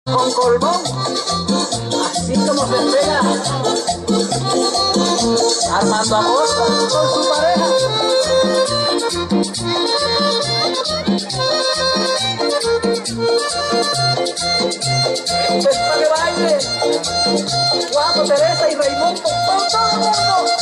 Con Colbón, así como se pega Armando Acosta con su pareja. Esto es para que baile Juan, Teresa y Raimundo con todo el mundo.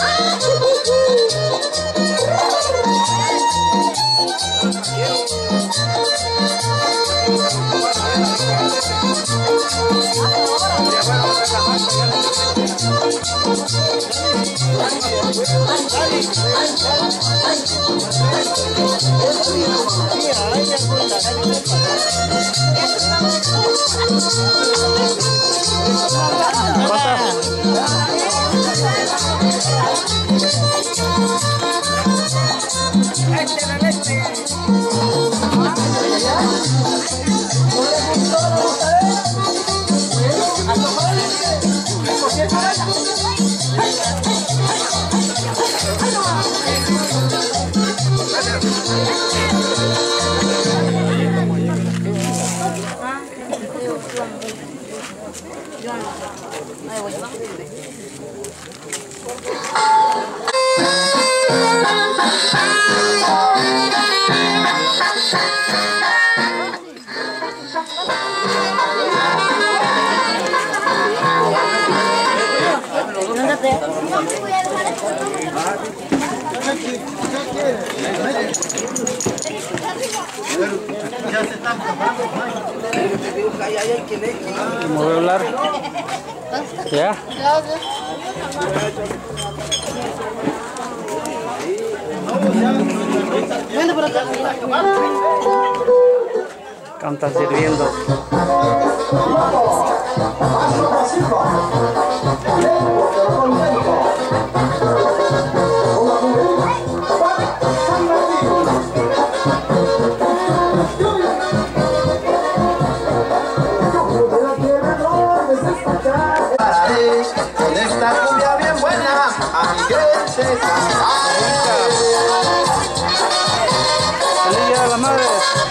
¿Cómo voy a hablar? ¿Ya? Cantan sirviendo. Con esta cumbia bien buena, a mi gente ¡Feliz Día de la Madre!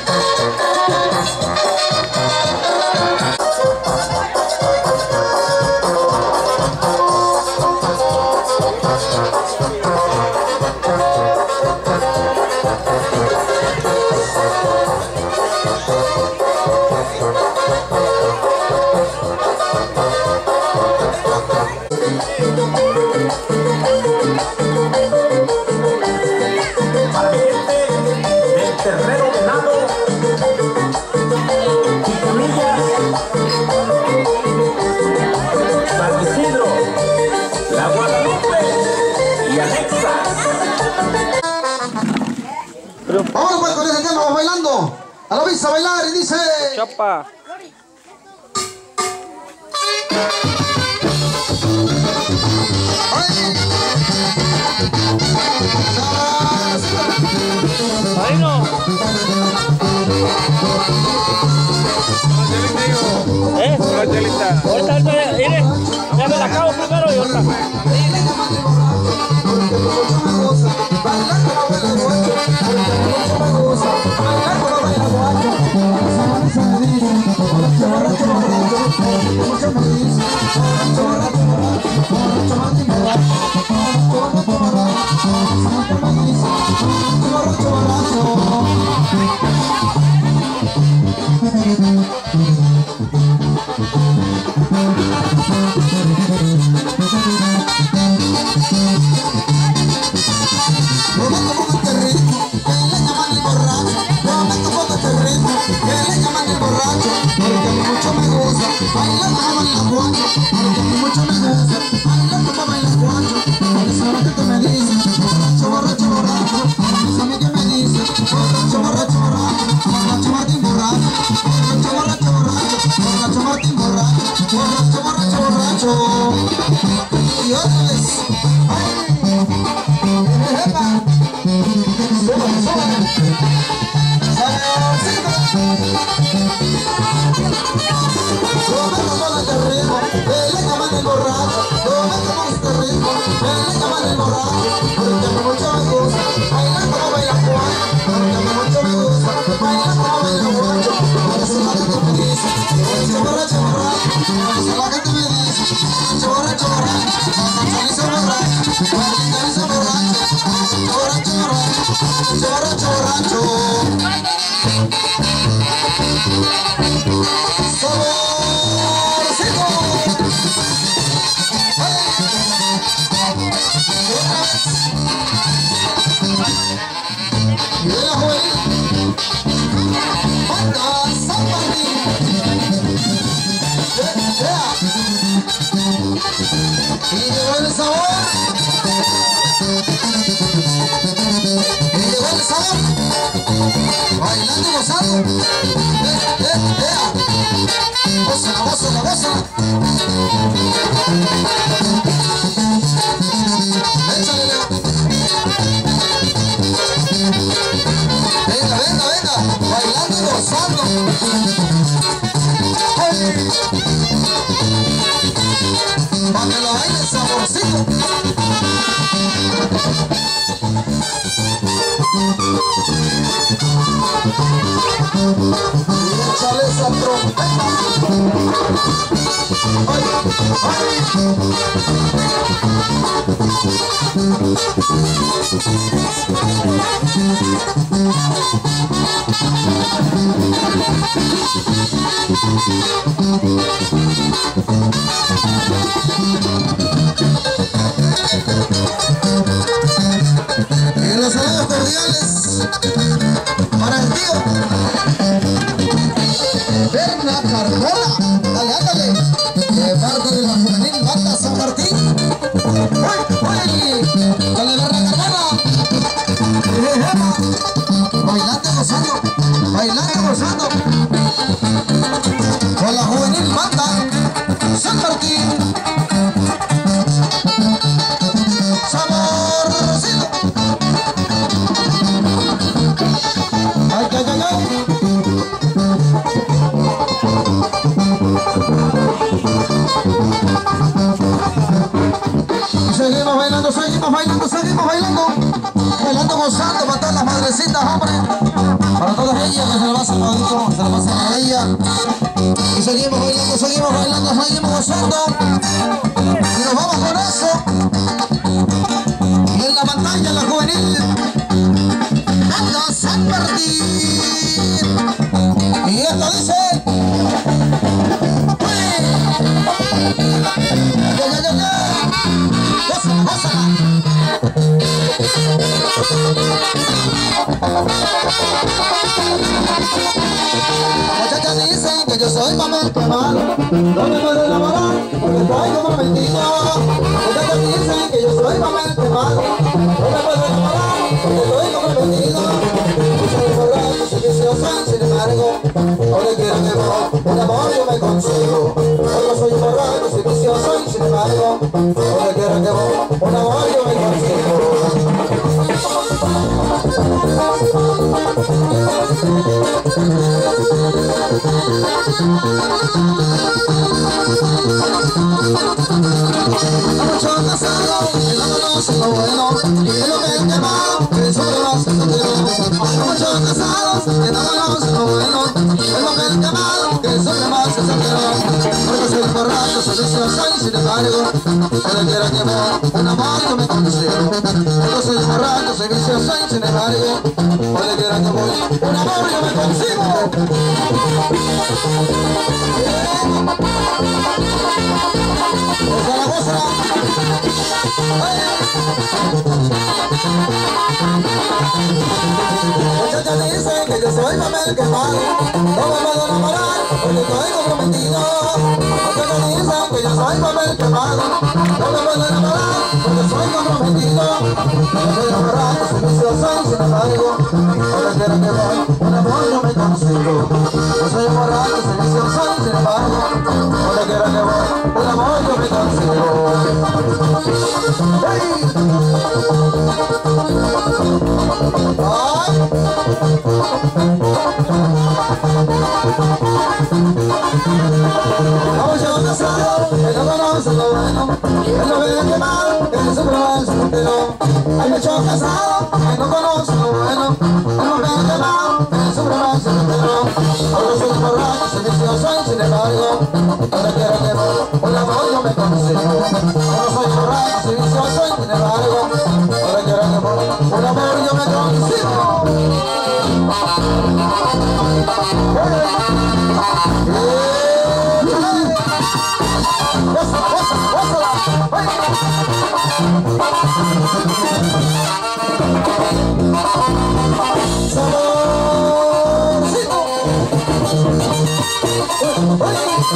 para mi gente del Terrero Venado, Piconillas, San Isidro, La Guadalupe y anexas. Vamos pues con ese tema, vamos bailando. A la vista bailar y dice... ¡Chapa! ¡Ahí no! ¿Eh? Ahorita, mire, ya me la acabo primero y ahorita. Borracho, la gente me dice, borracho, borracho, chorizo borracho, chorizo borracho, borracho, borracho, borracho, saborcito. Y de la juvenil, banda San Martín. Y llegó el sabor. Y llegó el sabor. Bailando y gozando. Gózala, gózala, gózala. Échale, Leo. Venga, venga, venga. Bailando y gozando. Pa' que lo baile saborcito. Y échale esa trompeta. Ay, ay. Y los saludos cordiales para el tío Berna Carmona. Dale, ándale. De parte de la juvenil banda San Martín. ¡Uy, uy! Dale, Berna Carmona. Bailando, gozando. Bailando, gozando. Con la juvenil banda San Martín. Saborcito. Ay, ay, ay, ay. Seguimos bailando, seguimos bailando, seguimos bailando. Bailando, gozando para todas las madrecitas, hombre. Para todas ellas que se lo pasan todito, se lo pasan a ella. Y seguimos bailando, seguimos bailando, seguimos gozando. Y nos vamos con eso. Y en la pantalla la juvenil banda San Martín. Y esto dice. Gózala, gózala. Muchachas dicen que yo soy papel quemado, no me puedo enamorar porque traigo prometido. Muchachas dicen que yo soy papel quemado, no me puedo enamorar porque traigo prometido. Yo soy borracho, soy vicioso, sin embargo, donde quiera que voy, un amor yo me consigo. Yo soy borracho, soy vicioso, sin embargo, donde quiera que voy, un amor yo me consigo. Mucho casado, que no conoce lo bueno, es lo que es quemado, que solo lo hace soltero. Muchos casados, que no conocen lo bueno, es lo que es quemado, que solo lo hace soltero. Porque soy borracho, soy vicioso y sin embargo, donde quiera que voy, un amor yo me consigo. Porque soy borracho, soy vicioso y sin embargo, donde quiera que voy, un amor yo me consigo. Gózala, gózala. Muchachas dicen que yo soy papel quemado, no me puedo enamorar porque estoy comprometido. Muchachas dicen que yo soy papel quemado, no me puedo enamorar porque soy comprometido. Yo soy borracho, soy vicioso y sin embargo, donde quiera que voy, un amor yo me consigo. Yo soy borracho, soy vicioso y sin embargo, donde quiera que voy, un amor yo me consigo. ¡Hey! ¡Ay! Vamos ya casados, que no conocen lo bueno, que no ven quemado, que no se prueban su entero. Hay muchos casados, que no conocen lo bueno, que no ven quemado, que no se prueban su entero. Ahora soy borracho, soy vicioso y sin embargo, donde quiera que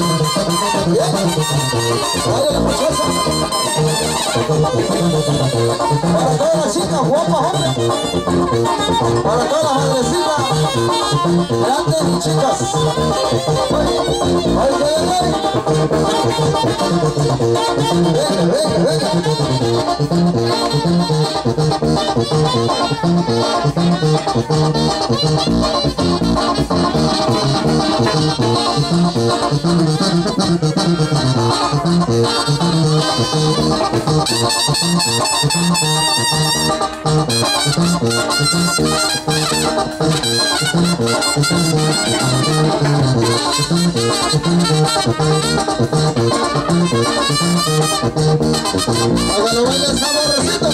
Bien. Dale la muchacha. Para todas las chicas guapas, hombre. Para todas las madrecitas grandes y chicas. Ay, venga, venga, venga. Hágalo bailar saborcito.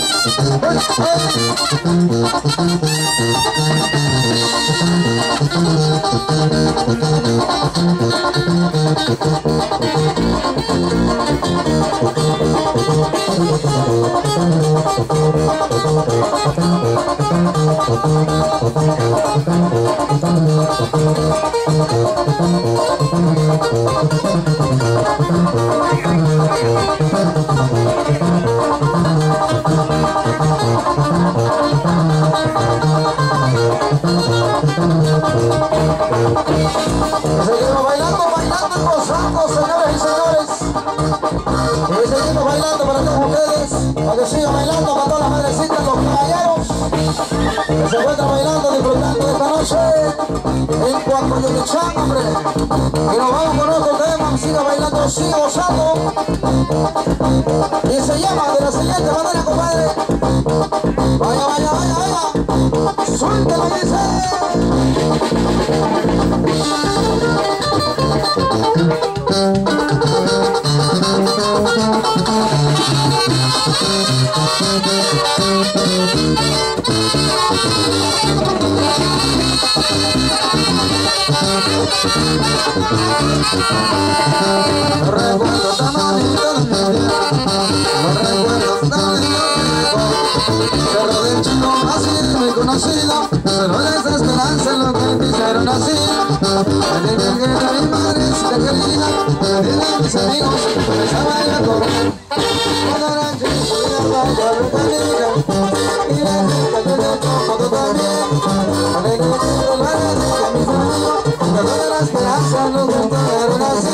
Seguimos bailando, bailando y gozando, señores y señores. Y seguimos bailando para todos ustedes, para que sigan bailando para todas las madrecitas, los caballeros que se encuentran bailando, disfrutando de esta noche en cuanto yo le echan, hombre. Y nos vamos con otro tema, siga bailando, siga gozando. Y se llama de la siguiente manera, compadre. Vaya, vaya, vaya, vaya. Suéltalo y dice. Recuerdo tan bonito de mi vida, los recuerdos tan lindos. Cerro del Chico, así muy conocido, pero desesperanza en lo que quisieron así. Me que era mi madrecita querida, dile a mis amigos que pensaba ir a comer. Cuando era chico, yo bailaba la canilla, y la chica que le tocó también. Me que quiero la decía a mis amigos, que toda la esperanza en lo que quisieron así.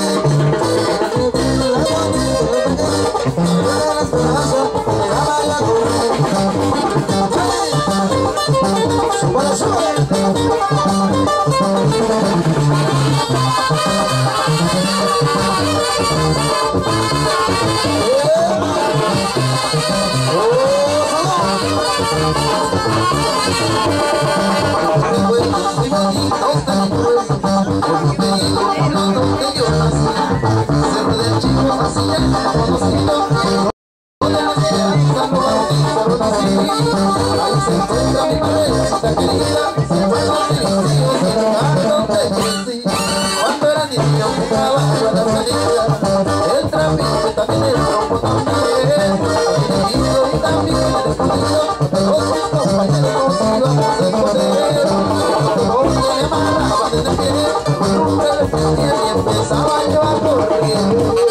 Ahí se encuentra mi madrecita querida, se encuentra mi tío, se lugar donde crecí. Cuando era niño jugaba a la salida, el trapiche también, el trompo también. Dirigido y también escondido, todos mis compañeros nos íbamos a esconder. Todos me amarraban en el pie, nunca le prendía y empezaba yo a correr.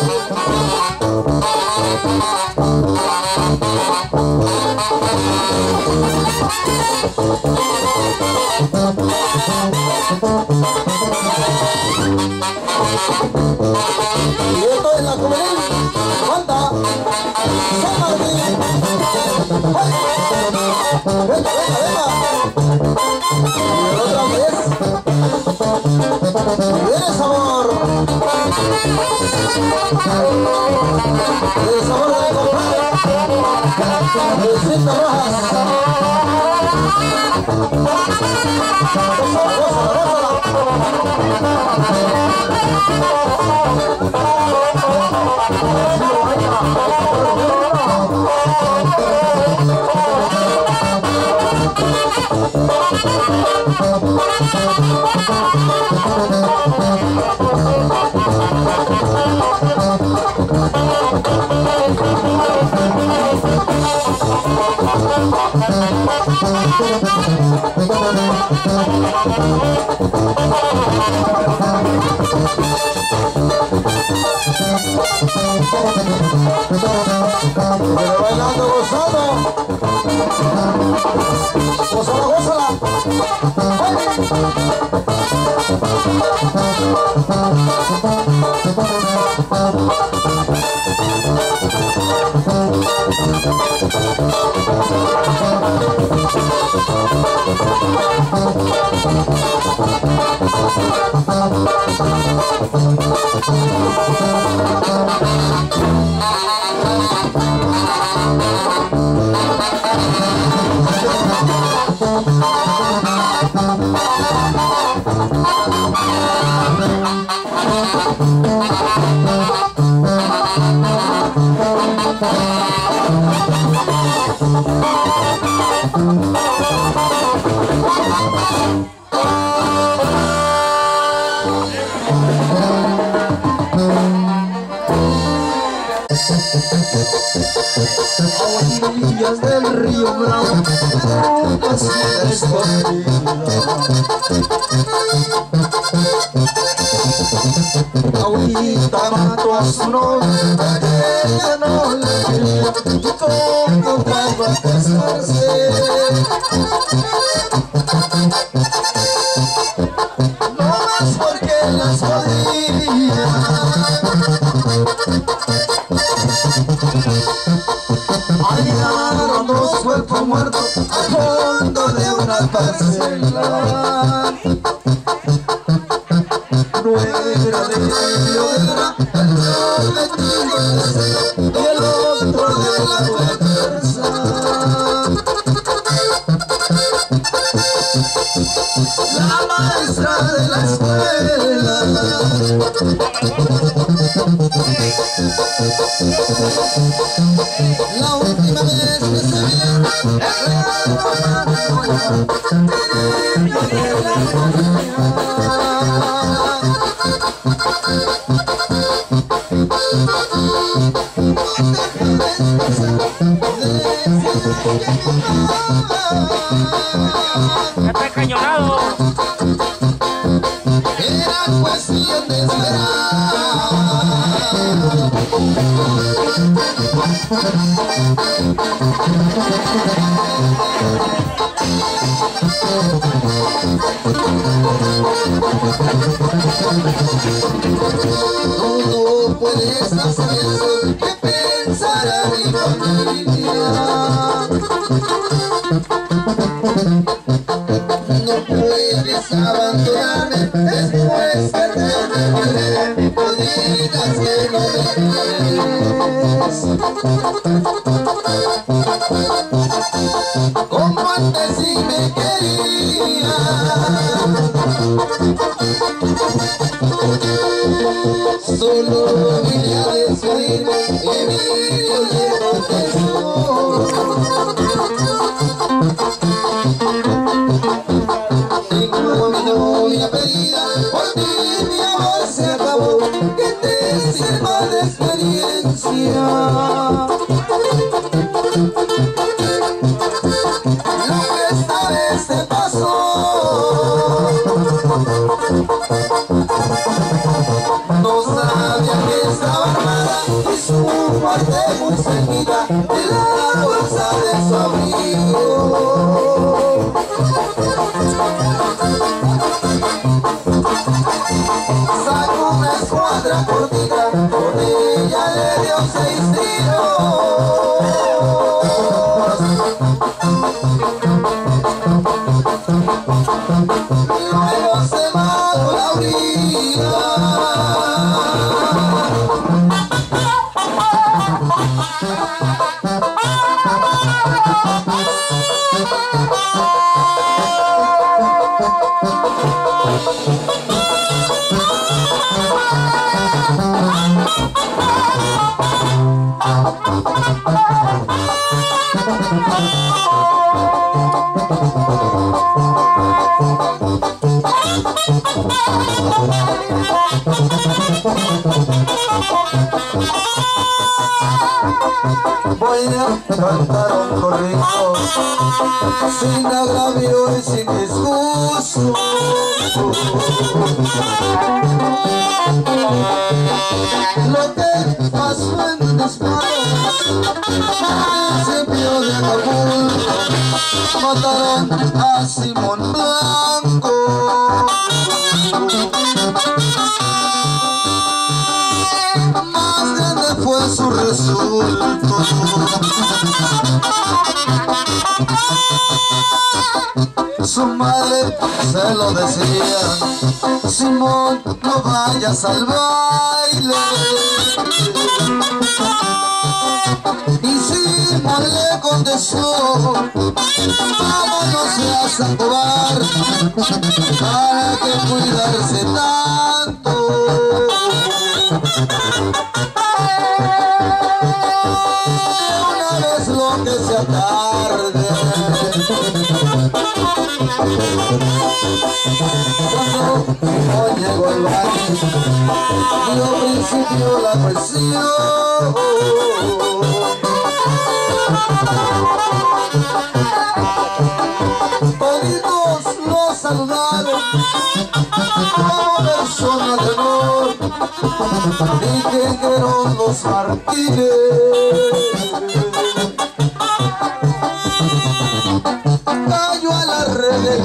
Y esto es la juvenil, canta San Martín. Venga, venga, venga. Y otra vez. Viene el sabor. El sabor de mi compadre. Luisito Rojas. Thank you. bailando, gozando. Gózala, gózala. A orillas del río Bravo, pasita escondida. Ahorita mató a su novia, ella no la quería, y como vuelvo a casarse. No más porque las jodía. Hallaron dos cuerpos muertos al fondo de una parcela. No era de piedra, el metido de cera y el otro de la fuerza. La maestra de la escuela. La última vez que se vieron Ya está cañonado. era cuestión de esperar. Todo puedes hacer eso que pensar a mi familia. No puedes abandonarme después que te querré. No digas que no me quieres. Como antes sí me querías. Solo vine a despedirme y Emilio le contestó. Tengo a mi novia pedida, por ti mi amor se acabó, que te sirva de experiencia. Lo que esta vez te pasó, no sabía que estaba armada y su parte muy cerquita de la bolsa de su abrigo. Sacó una escuadra cortita, con ella le dio 6 tiros. Luego se mató la orilla. Voy a cantar un corrido sin agravio y sin disgusto. lo que pasó en mis manos, principio de Acapulco, mataron a Simón Blanco. Más grande fue su resultado. Su madre se lo decía: Simón, no vayas al baile. Y Simón le contestó: ¿cómo no seas tan cobarde? ¿Para qué cuidarse tanto? De una vez lo que sea tarde. Cuando Simón llegó al baile, dio principio la cuestión. Toditos lo saludaron como personas de honor, dijeron los Martínez. Cayó a la red de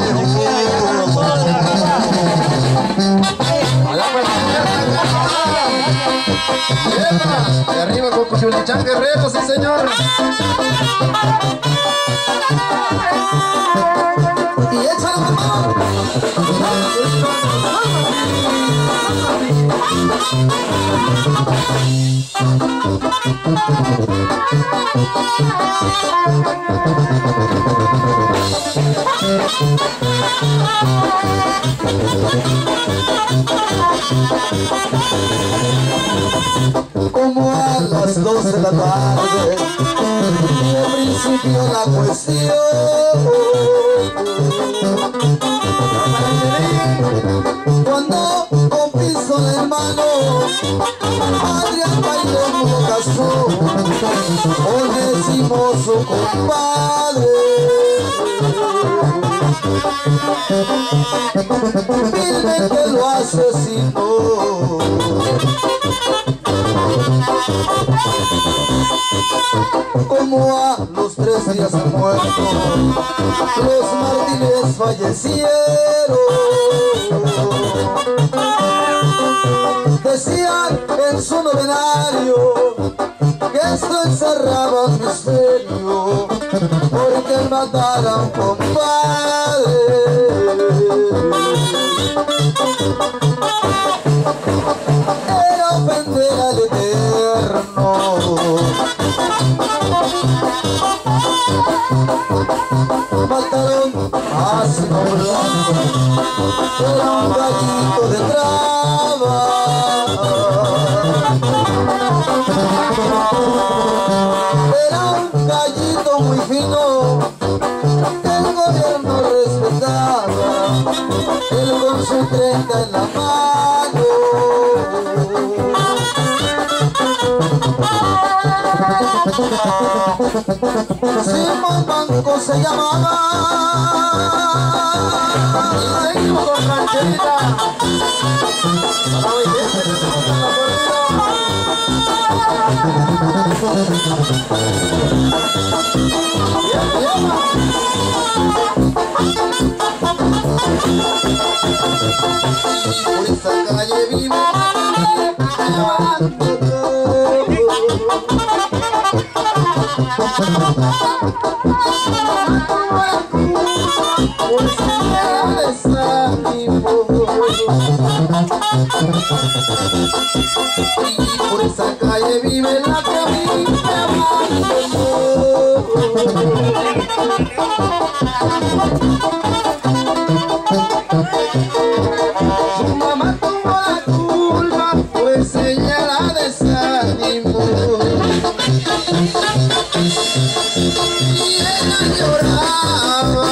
de arriba con Cuchulichán Guerrero, sí señor. Y échale, hermano. Como a las 2 de la tarde, de principio la cuestión. Cuando con pistola en mano, Adrián Bailón lo casó con decimos su compadre. Vilmente lo asesinó. Como a los 3 días muertos, los Martínez fallecieron. Decían en su novenario que esto encerraba un misterio, porque mataron compadre. Era ofender al Eterno. Mataron a Simón Blanco, era un gallito de traba. Era un gallito muy fino que el gobierno respetaba, él con su 30 en la mano. Simón Blanco se llamaba. Y seguimos con rancherita. Por esta calle vivo, por esa calle vive la que a mí me abandonó. Su mamá tuvo la culpa, pues ella la desanimó. Y ella lloraba.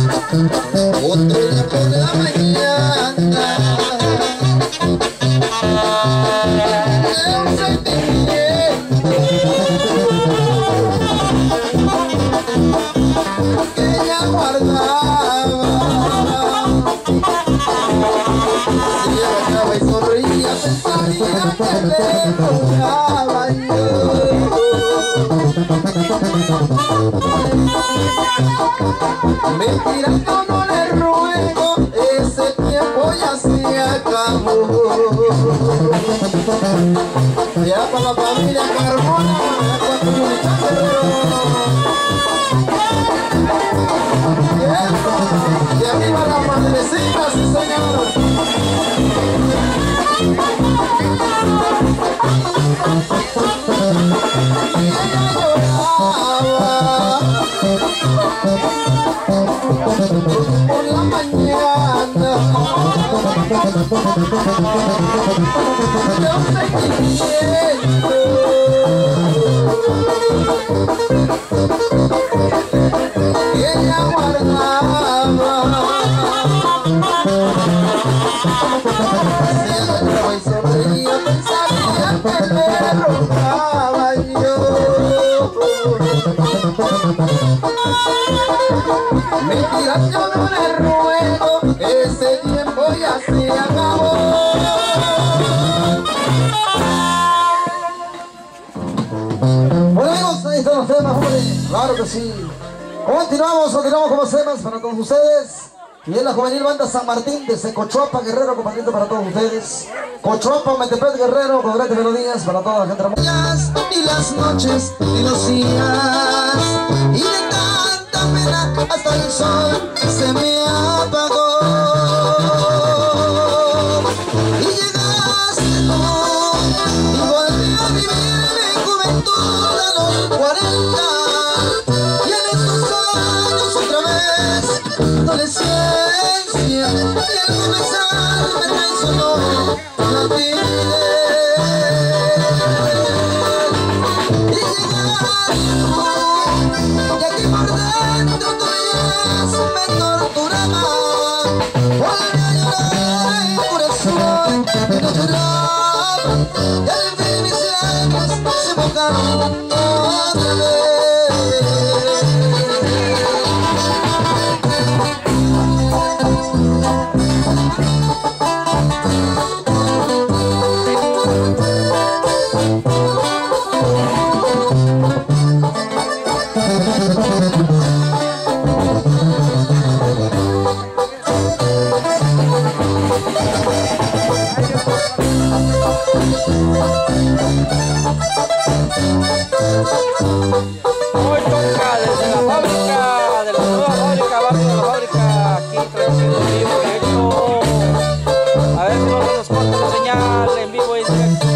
Otra por la mañana. Mentira, yo no le ruego, ese tiempo ya se acabó. Ya para la familia Carmona, para comunicar y arriba la madrecita, sí señor. Y ella lloraba por la mañana de un sentimiento que ella guardaba. Si ella lloraba y sonreía, pensaría que me rogaba yo. Mentira, yo no le ruego, ese tiempo ya se acabó. Bueno amigos, ahí están los temas, hombre. Claro que sí. Continuamos con los temas para todos ustedes. Y en la juvenil banda San Martín desde Cochuapa, Guerrero, compartiendo para todos ustedes. Cochuapa, Metepec, Guerrero, con grandes melodías para toda la gente hermosa. Y las noches y los días, y de tanta pena hasta el sol se me apagó. Y llegaste tú, y volví a vivir mi juventud a los 40. Y en estos años otra vez, adolescencia, y al comenzar me traicionó la timidez. Y llegaste tú, y aquí por dentro tu belleza me torturaba. Volví a llorar en corazón que no lloraba, y al fin mis labios se mojaron otra vez. Hoy toca desde la fábrica, de la nueva fábrica, barrio de la fábrica, aquí transmitiendo en vivo y directo. A ver si no se nos corta la señal en vivo y directo.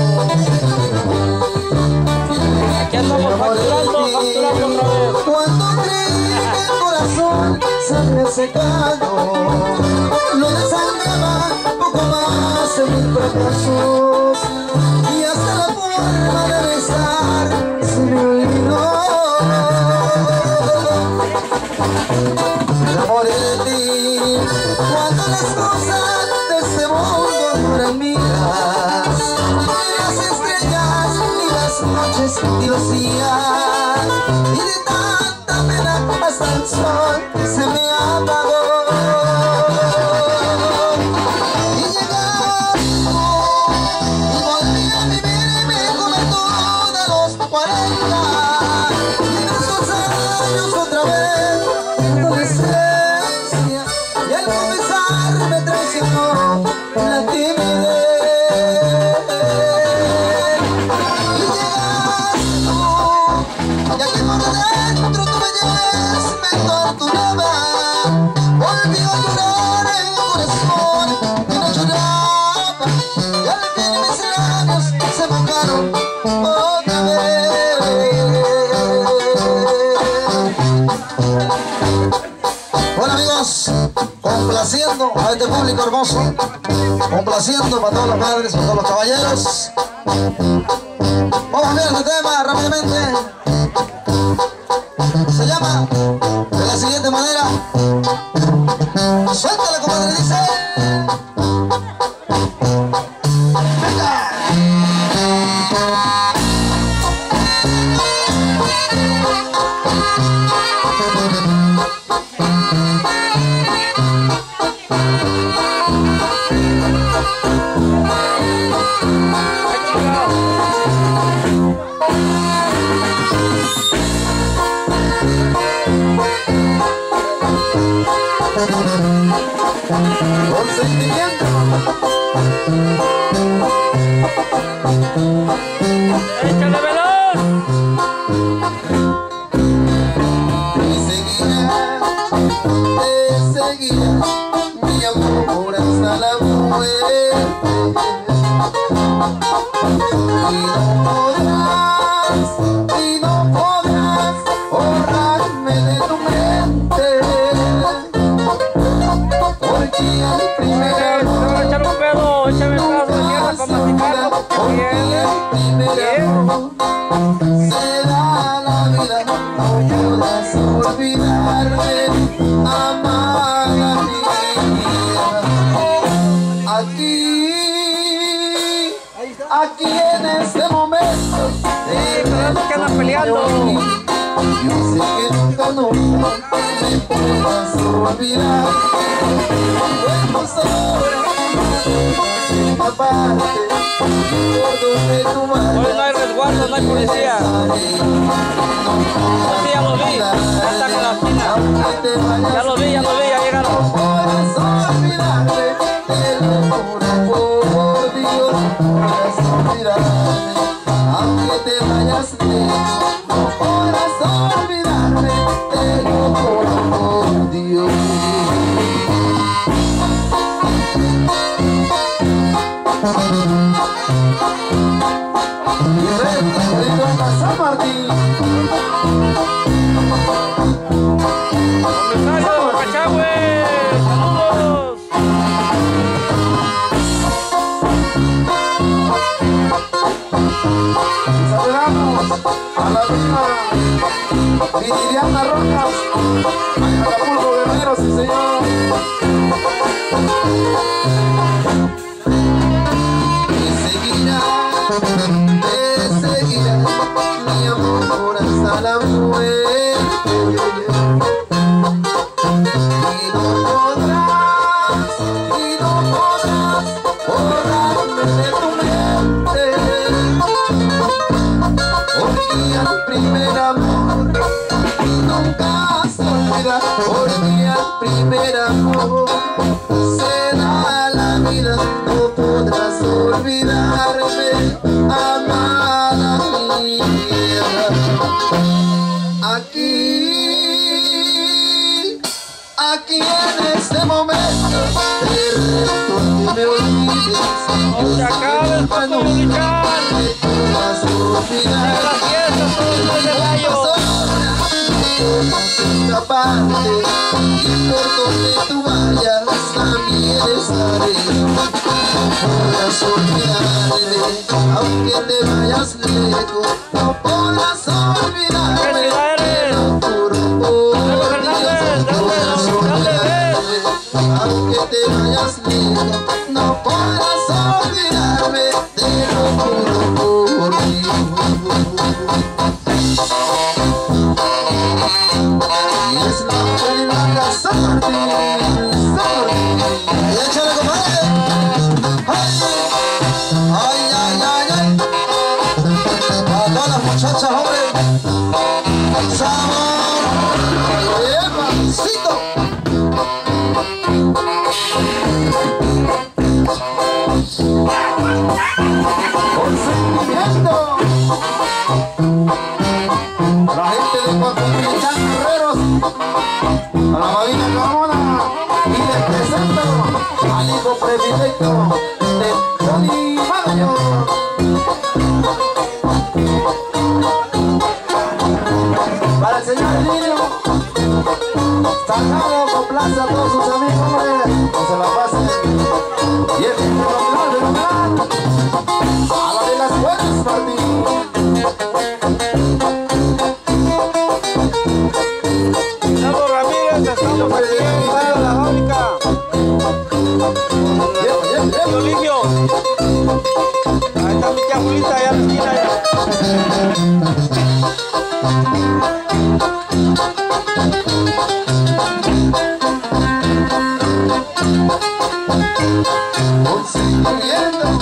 Aquí andamos facturando otra vez. Cuando creí que el corazón se había secado, lo desangraba poco más en mis fracasos, y hasta la forma de besar se me olvidó. Me enamoré de ti cuando las cosas de este mundo no eran mías, ni las estrellas, ni las noches, ni los días, y de tanta pena hasta el sol se me apagó. Y llegaste tú, y volví a vivir mi juventud a los 40. Y en estos años otra vez, adolescencia, y al comenzar me traicionó la timidez. Y llegaste tú, y aquí por dentro tu belleza me torturaba. Volví a llorar en el corazón que no lloraba, y al fin mis labios se mojaron otra vez. Bueno amigos, complaciendo a este público hermoso, complaciendo para todas las madres, para todos los caballeros. Vamos a ver este tema rápidamente. Se llama de la siguiente manera. Suéltale, comadre, dice. Venga. Échale velón. Te seguirá, mi amor hasta la muerte. Y no podrás borrarme de tu mente, porque al primer amor, Echar un pedo, échame un pedazo de mierda para masticarlo, porque será la vida, no podrás olvidarme, amada mía. Aquí en este momento, pero que andan peleando. yo sé que nunca me podrás olvidar. Bueno, sobra una parte, por donde tú vayas. Hoy no hay resguardo, no hay policía. Sí, ya lo vi, ya está con la esquina. Ya lo vi, ya llegaron. Podrás olvidarme, te lo juro por Dios. Podrás olvidarme, aunque te vayas lejos. No podrás olvidarme, te lo juro por Dios. Rico San Martín. Comisario de Cachagüe, saludos. Saludamos a la prima Viridiana Rojas, en Acapulco, Guerrero, sí señor. Te seguirá, mi amor hasta la muerte. Y no podrás borrarme de tu mente, porque al primer amor nunca se olvida, porque al primer amor será la vida, no podrás olvidarme, amada mía. Aquí en este momento te reto que me olvides. No se acabe el Paco Luchán. Me podrás olvidar. La fiesta, todo el mes de mayo. Escaparte, y por donde tú vayas también estaré. No podrás olvidarme, aunque te vayas lejos. No podrás olvidarme, te lo juro por Dios. No podrás olvidarme, aunque te vayas lejos. No podrás olvidarme, te lo juro por Dios. Y es la Fernanda San Martín, San Martín. ¡Ay, échale, compadre! ¡Ay, ay, ay, ay! Para todas las muchachas, hombre. ¡Sabor! ¡Epacito! ¡Con sentimiento! La gente de Coahuila, Guerreros, a la Marina Carmona, y les presento al hijo predilecto de Tony Magaño. Para el señor Emilio, Salgado, complace a todos sus amigos, hombre, no se la pasen. Y el fenomenal, a la de las buenas, Martín. Nando Ramírez, estamos aquí en la fábrica. Tío Ligio. Ahí está mi tía Julita, allá en la esquina. Consiguiendo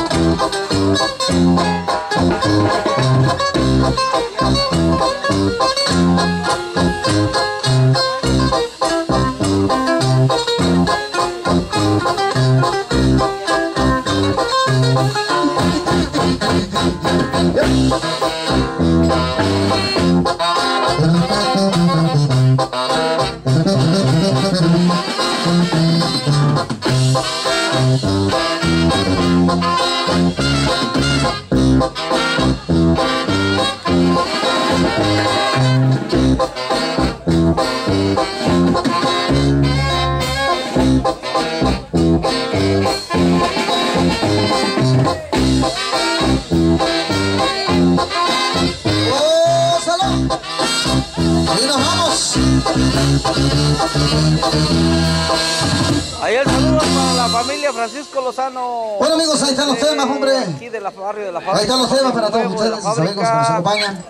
Ahí el saludo para la familia Francisco Lozano. Bueno amigos, ahí están los temas, hombre. Aquí de la barrio de la fábrica. Ahí están los temas para todos ustedes, sus amigos que nos acompañan.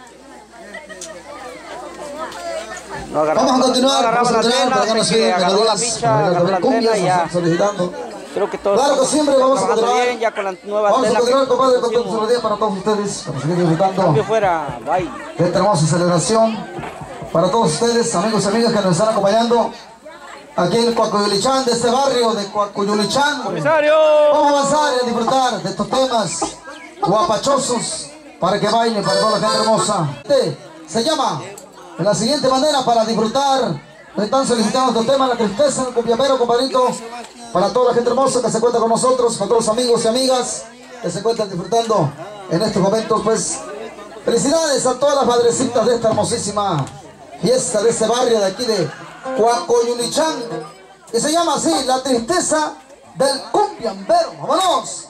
Vamos a continuar para que nos sigan melodías, solicitando. Creo que todos claro que siempre vamos a continuar bien, ya con la nueva vamos a antena continuar, compadre, con todos los melodías para todos ustedes, para seguir disfrutando fuera, bye. de esta hermosa celebración para todos ustedes, amigos y amigas que nos están acompañando aquí en Coacuyulichán, de este barrio de Coacuyulichán. ¡Comisario! Vamos a avanzar y a disfrutar de estos temas guapachosos para que bailen para toda la gente hermosa. Se llama de la siguiente manera para disfrutar. Están solicitando estos temas, la tristeza, el cumbiamero, compadrito, para toda la gente hermosa que se encuentra con nosotros, para todos los amigos y amigas que se encuentran disfrutando en estos momentos. Pues felicidades a todas las madrecitas de esta hermosísima fiesta de este barrio de aquí de Coacuyulichán, que se llama así, la tristeza del cumbiambero. ¡Vámonos!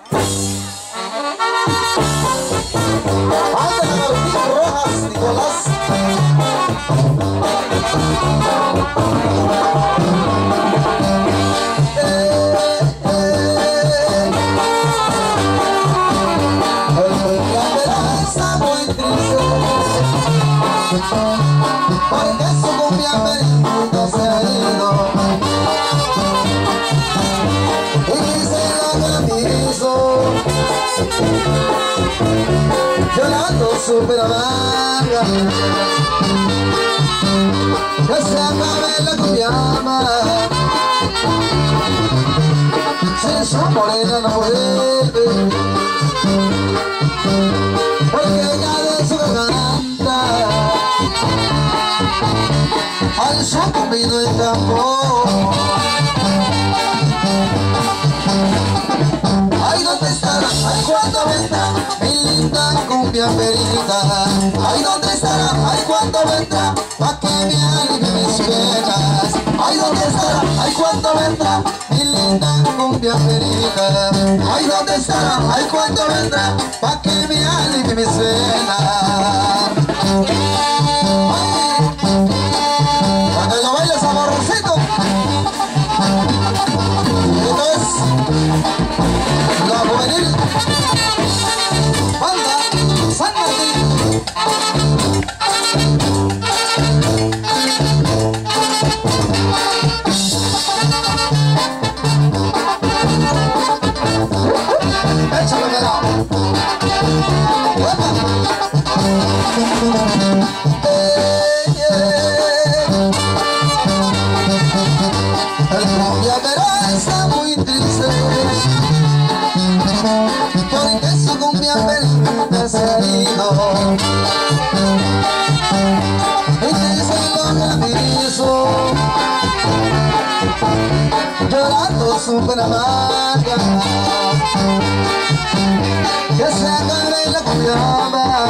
¡Ándale, Martín Rojas, Nicolás! El cumbiambero está muy triste porque su cumbiamberito se ha ido y se lo hizo llorando súper amarga. Que se acabe la cumbiamba, si su morena no vuelve, porque ella de su garganta al sucumbido el tambor. Ay, ¿dónde estará? Ay, ¿cuándo vendrá mi linda cumbiamberita? Ay, ¿dónde estará? Ay, ¿cuándo vendrá? Pa' que me alivie mis penas. Ay, ¿dónde estará? Ay, ¿cuándo vendrá mi linda cumbiamberita? Ay, ¿dónde estará? Ay, ¿cuándo vendrá? Pa' que me alivie mis penas. Cuando lo bailes amorcito, esto es la juvenil banda San Martín. Échale pelado. El cumbiambero está muy triste porque su cumbiamberita se ha ido y dice con aviso llorando súper amarga. Que se acabe la cumbiamba,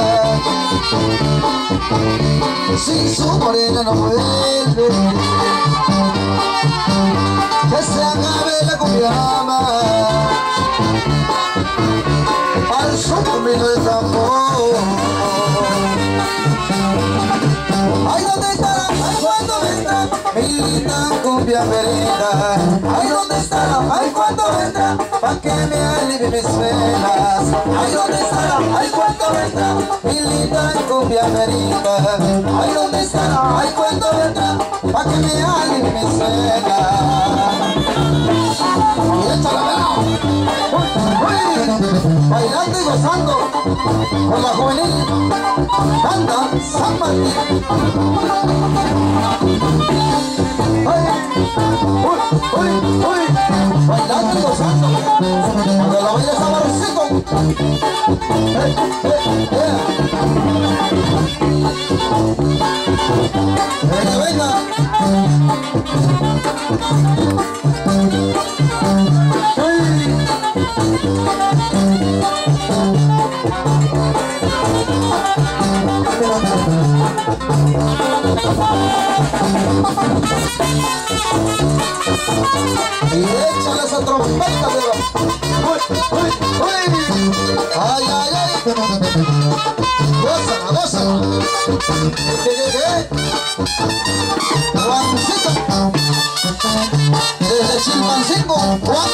si su morena no vuelve. Que se acabe la cumbiamba, al sucumbido el tambor. Ay, ¿dónde estará? Ay, ¿cuándo vendrá mi linda cumbiamberita? Ay, ¿dónde estará? Ay, ¿cuándo vendrá? Pa' que me alivie mis penas. Ay, ¿dónde estará? Ay, ¿cuándo vendrá mi linda cumbiamberita? Ay, ¿dónde estará? Ay, ¿cuándo vendrá? Pa' que me alivie mis penas. Y échale pelado. Bailando y gozando con la juvenil banda San Martín. Bailando y gozando cuando la baila saborcito. Venga, venga. Y échale esa trompeta, pero. ¡Uy, uy, uy! ¡Ay, ay, ay! ¡Gózala, gózala! ¿Qué? Juancito. Desde Chilpancingo, Juan.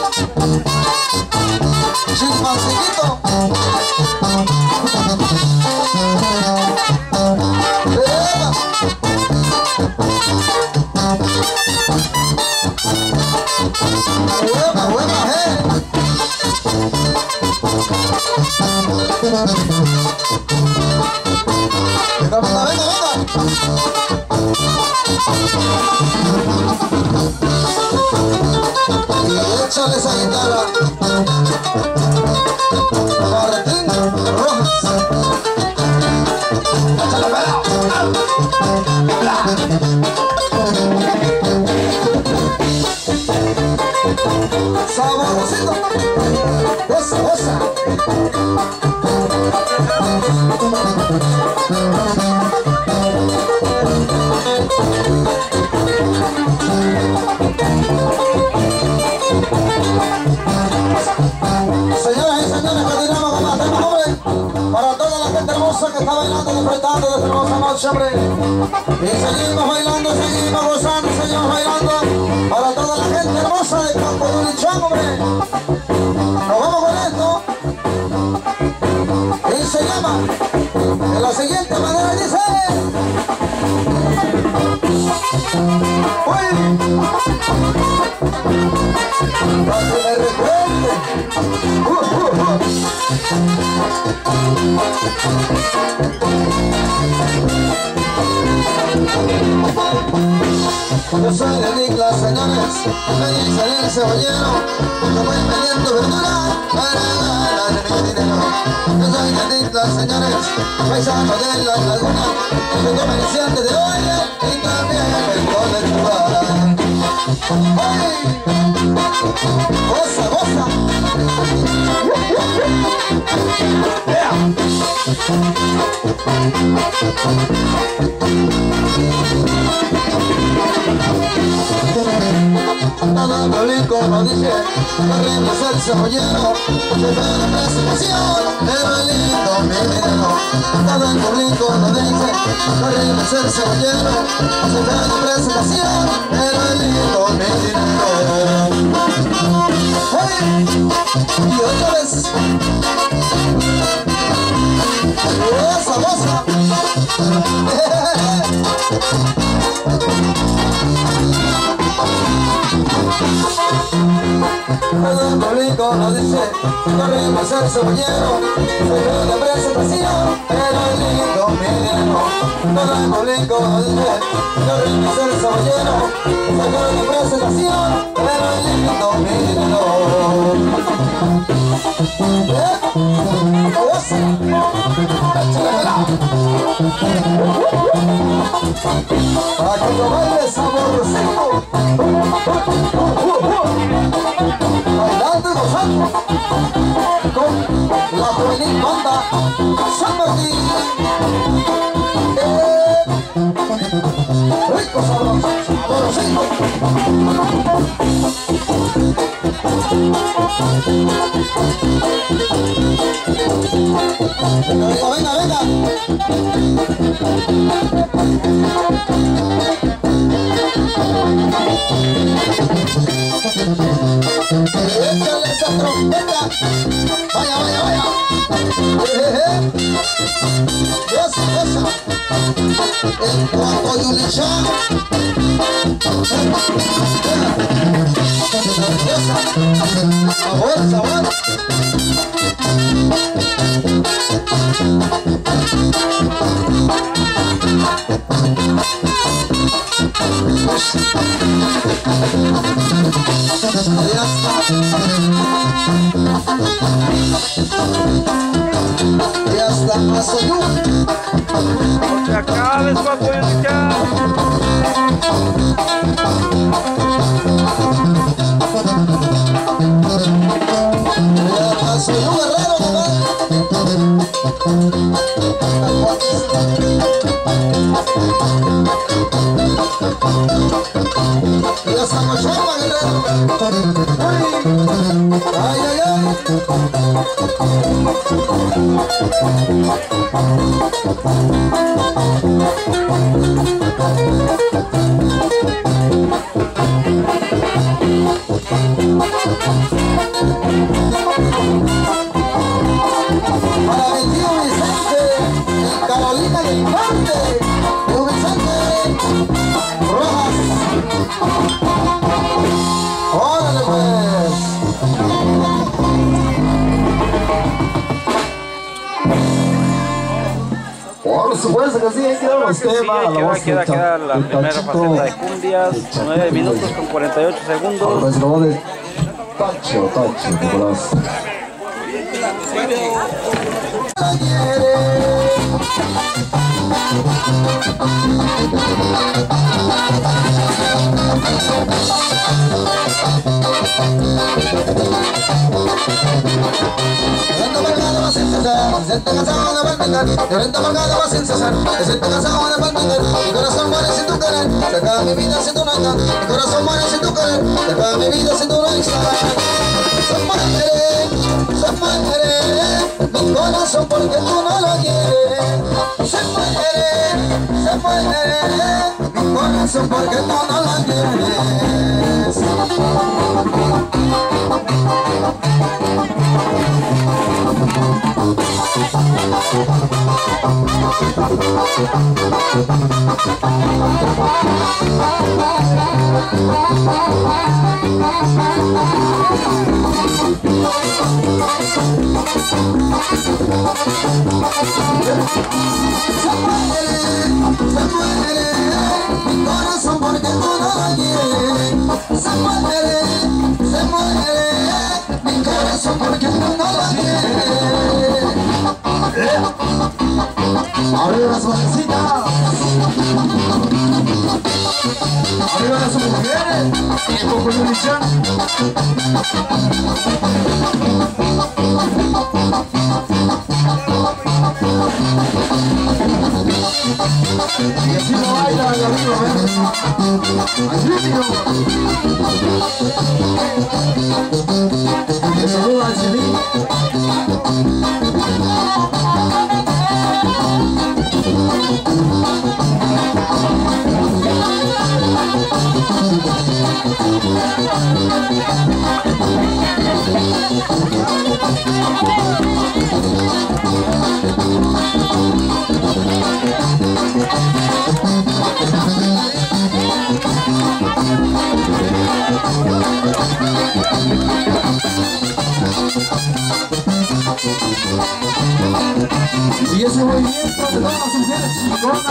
Chilpancinguito. ¡Eva! ¡Hueva, Venga, venga, venga, venga. Y échale esa guitarra. Martín Rojas. Échale pelado. Saborosito. Goza, goza. Señoras y señores, continuamos con más temas, hombre. Para toda la gente hermosa que está bailando, disfrutando de esta hermosa noche, hombre. Y seguimos bailando, seguimos gozando, seguimos bailando. Para toda la gente hermosa de Campo Durichán, hombre. Nos vamos con esto. Y se llama de la siguiente manera, dice. ¡Uy! Para que me recuerde. Yo soy de Nicla, señores, me dicen el cebollero, yo voy vendiendo verdura para ganar mi dinero. Yo soy de Nicla, señores, paisano de la laguna, soy comerciante de olla y también vendedor de chupada. ¡Ay! ¡Goza, goza! Todo el público nos dice, corrimos el cebollero, se fue la presentación, pero el lindo mi dinero. Todo el público nos dice, corrimos el cebollero, se fue la presentación, pero el lindo mi dinero. ¡Hey! Y otra vez. ¡Goza, goza! Todo el público nos dice, corrimos el cebollero, se fue la presentación, pero el lindo mi dinero. Todo el público nos dice, corrimos el cebollero, se fue la presentación, pero el lindo mi dinero. ¡Goza! ¡Échale pelado! ¡Para que lo baile saborosito! Bailando y gozando con la juvenil banda San Martín. Rico, sabroso, saborosito. Venga, venga, venga. Échale esa trompeta. Vaya, vaya, vaya. Goza, goza. El Campo Durichán. Sabor, sabor. Ya está. Y hasta Azoyú. No te acabes, papo, ya. Y hasta Azoyú, Guerrero, y hasta Mochoma, Guerrero. Ay, ay, ay. Para mi tío Vicente, en Carolina del Norte, tío Vicente Rojas. Órale pues. Por supuesto que sí, hay que dar los temas. Queda la primera faceta de cumbias, 9 minutos con 48 segundos. Tacho, Nicolás. Evento marcado va sin cesar, se siente cansado de palpitar. Evento marcado va sin cesar, se siente cansado de palpitar. Mi corazón muere sin tu querer, se acaba mi vida sin tu no estar. Mi corazón muere sin tu querer, se acaba mi vida sin tu no estar. Se muere, mi corazón porque tú no lo quieres. Se muere, mi corazón porque tú no lo quieres. Se muere, mi corazón porque tú no lo quieres. Se muere, mi corazón porque tú no lo quieres. Arriba las manecitas. Arriba las mujeres. Y poco ilusión. Y así no baila el arriba, ¿ves? Le saluda al Chilín. Y ese movimiento de todas las mujeres chingona,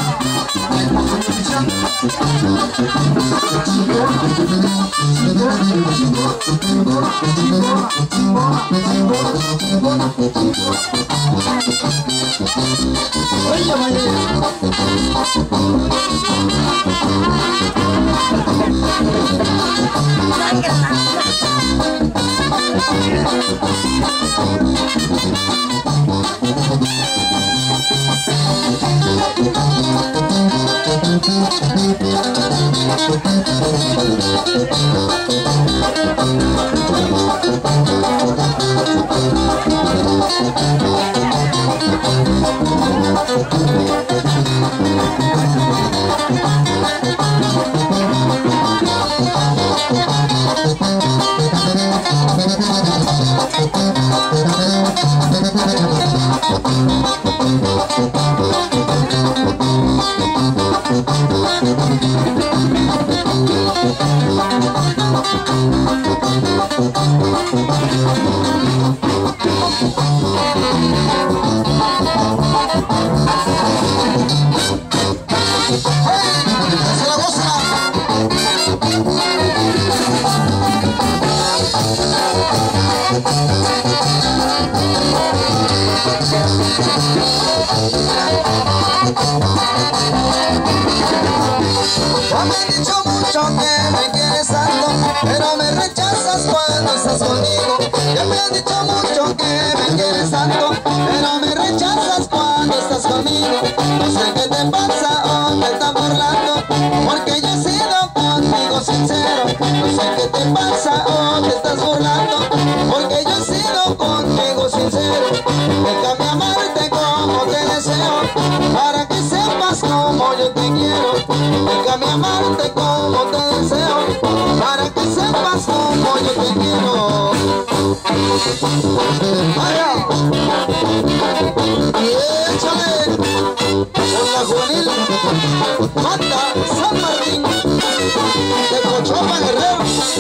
Ya me han dicho mucho que me quieres tanto, pero me rechazas cuando estás conmigo. Ya me han dicho mucho que me quieres tanto, pero me rechazas cuando estás conmigo. No sé qué te pasa o te estás burlando, porque yo he sido contigo sincero. No sé qué te pasa o te estás burlando, porque yo he sido contigo sincero. Déjame amarte como te deseo, para que sepas como yo te quiero. Déjame amarte como te deseo, para que sepas como yo te quiero. ¡Vaya! Y échale con la juvenil Banda San Martín de Cochapa Guerrero.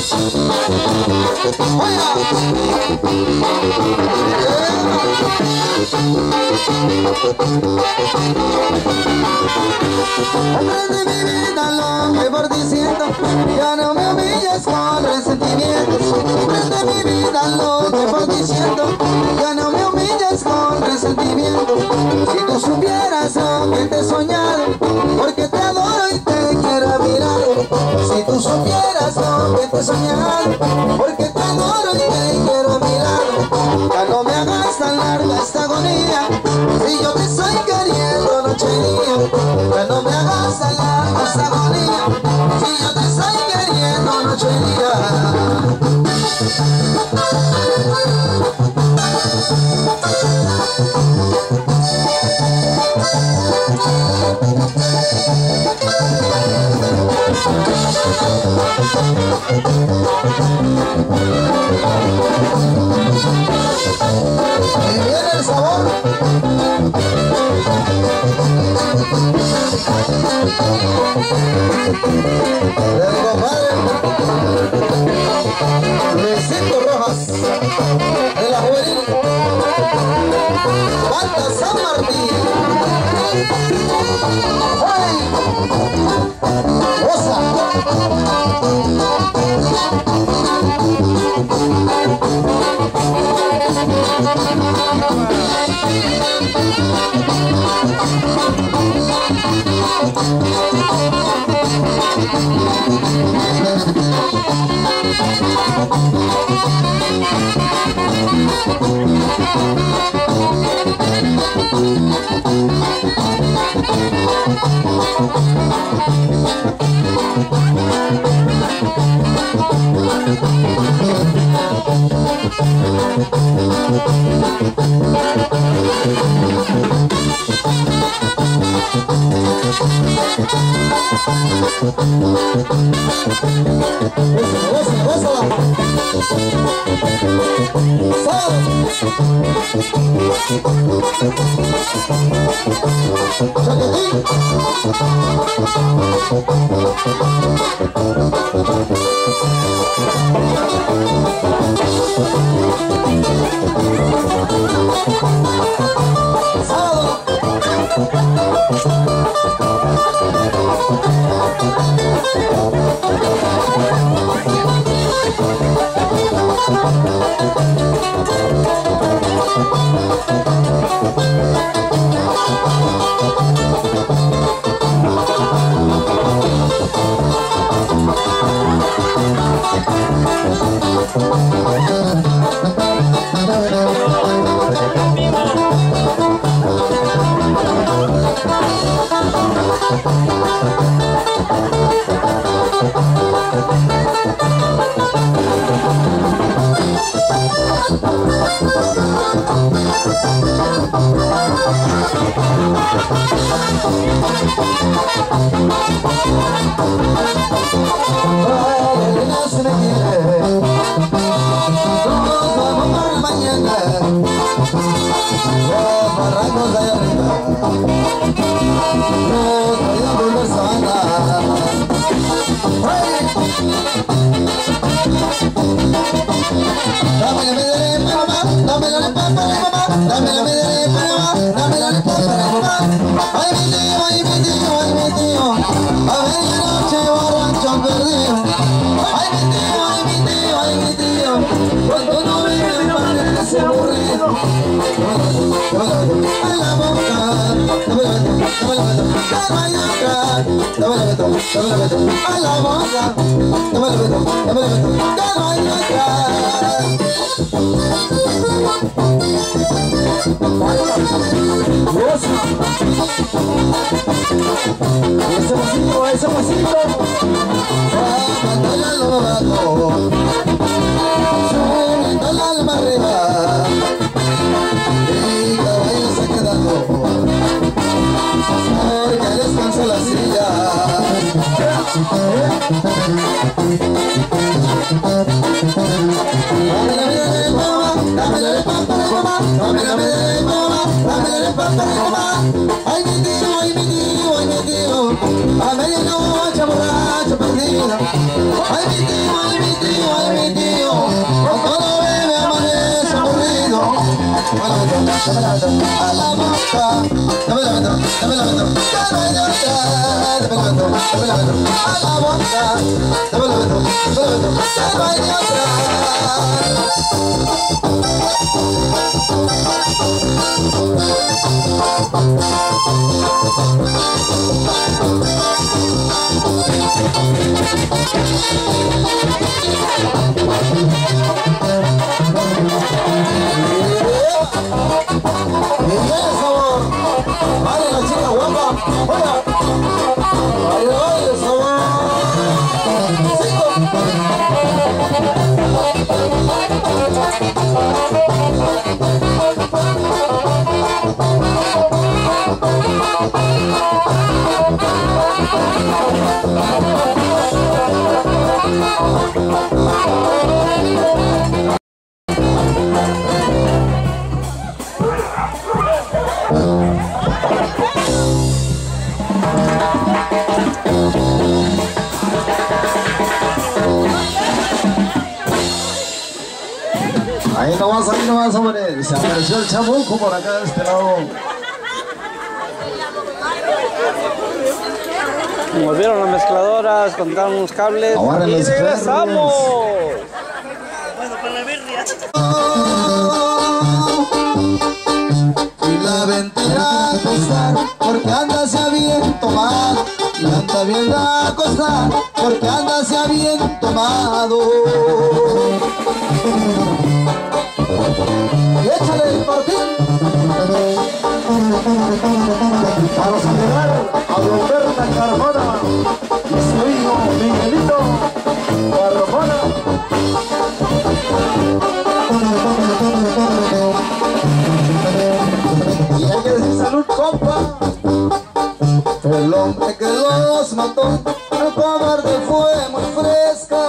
¡Vaya! Hombre de mi vida, lo mejor diciendo, ya no me humilles con resentimientos. Hombre de mi vida, lo mejor diciendo, ya no me humilles con resentimientos. Si tú supieras lo que te he soñado, porque te adoro y te quiero a mi lado. Si tú supieras lo que te he soñado, porque te adoro y te quiero a mi lado. Ya no me hagas tan larga esta agonía, si yo te estoy queriendo noche y día. Ya no me hagas tan larga esta agonía, si yo te estoy queriendo noche y día. Y viene el sabor. Del compadre Luisito Rojas, de la juvenil Banda San Martín. ¡Ay! ¡Rosa! Cuando no me parece aburrido. a la boca, que no hay otra. Ese pasito, cuando lo bajo, subiendo el alma arriba, y caballo se quedando, porque descansa la silla. Ay mi tío, ay mi tío, ay mi tío, a medianoche borracho perdido. Ay mi tío, ay mi tío, ay mi tío, con todo bebe amanece aburrido. A la boca, dame la mano, que no hay otra. Dame la mano, a la boca, dame la mano, que no hay otra. Vale la chica guapa, hola. Vale, sabor. Ahí nomás, hombre. Se apareció el chamuco por acá de este lado. Volvieron las mezcladoras, contaron unos cables Ahora y los regresamos. Y la mentira acostar porque anda se bien tomado. Y anda bien a acostar porque anda se bien tomado. Y échale el Martín. Para celebrar a Roberta Carmona y su hijo Miguelito Carmona. Y hay que decir salud, compa. El hombre que los mató, el cobarde fue muy fresca.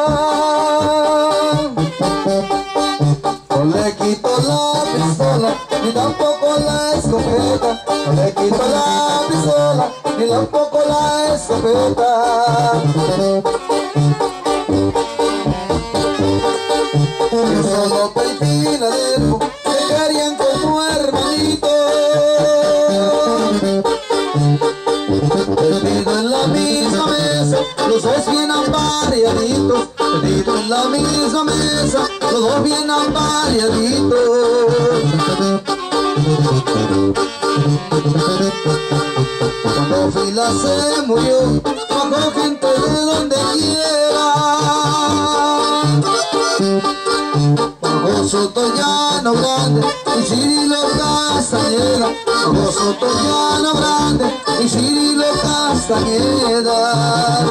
No le quito la pistola, ni tampoco la escopeta. No le quito la pistola, ni tampoco la escopeta. Que solo Pelpina dejo, que querían como hermanito. Perdido en la misma mesa, los dos bien apareaditos. Perdido en la misma mesa, los dos bien apareaditos. Cuando Fila se murió, bajó gente de donde quiera. Bajó Sotollano Grande y Cirilo Castañeda. Bajó Sotollano Grande y Cirilo Castañeda.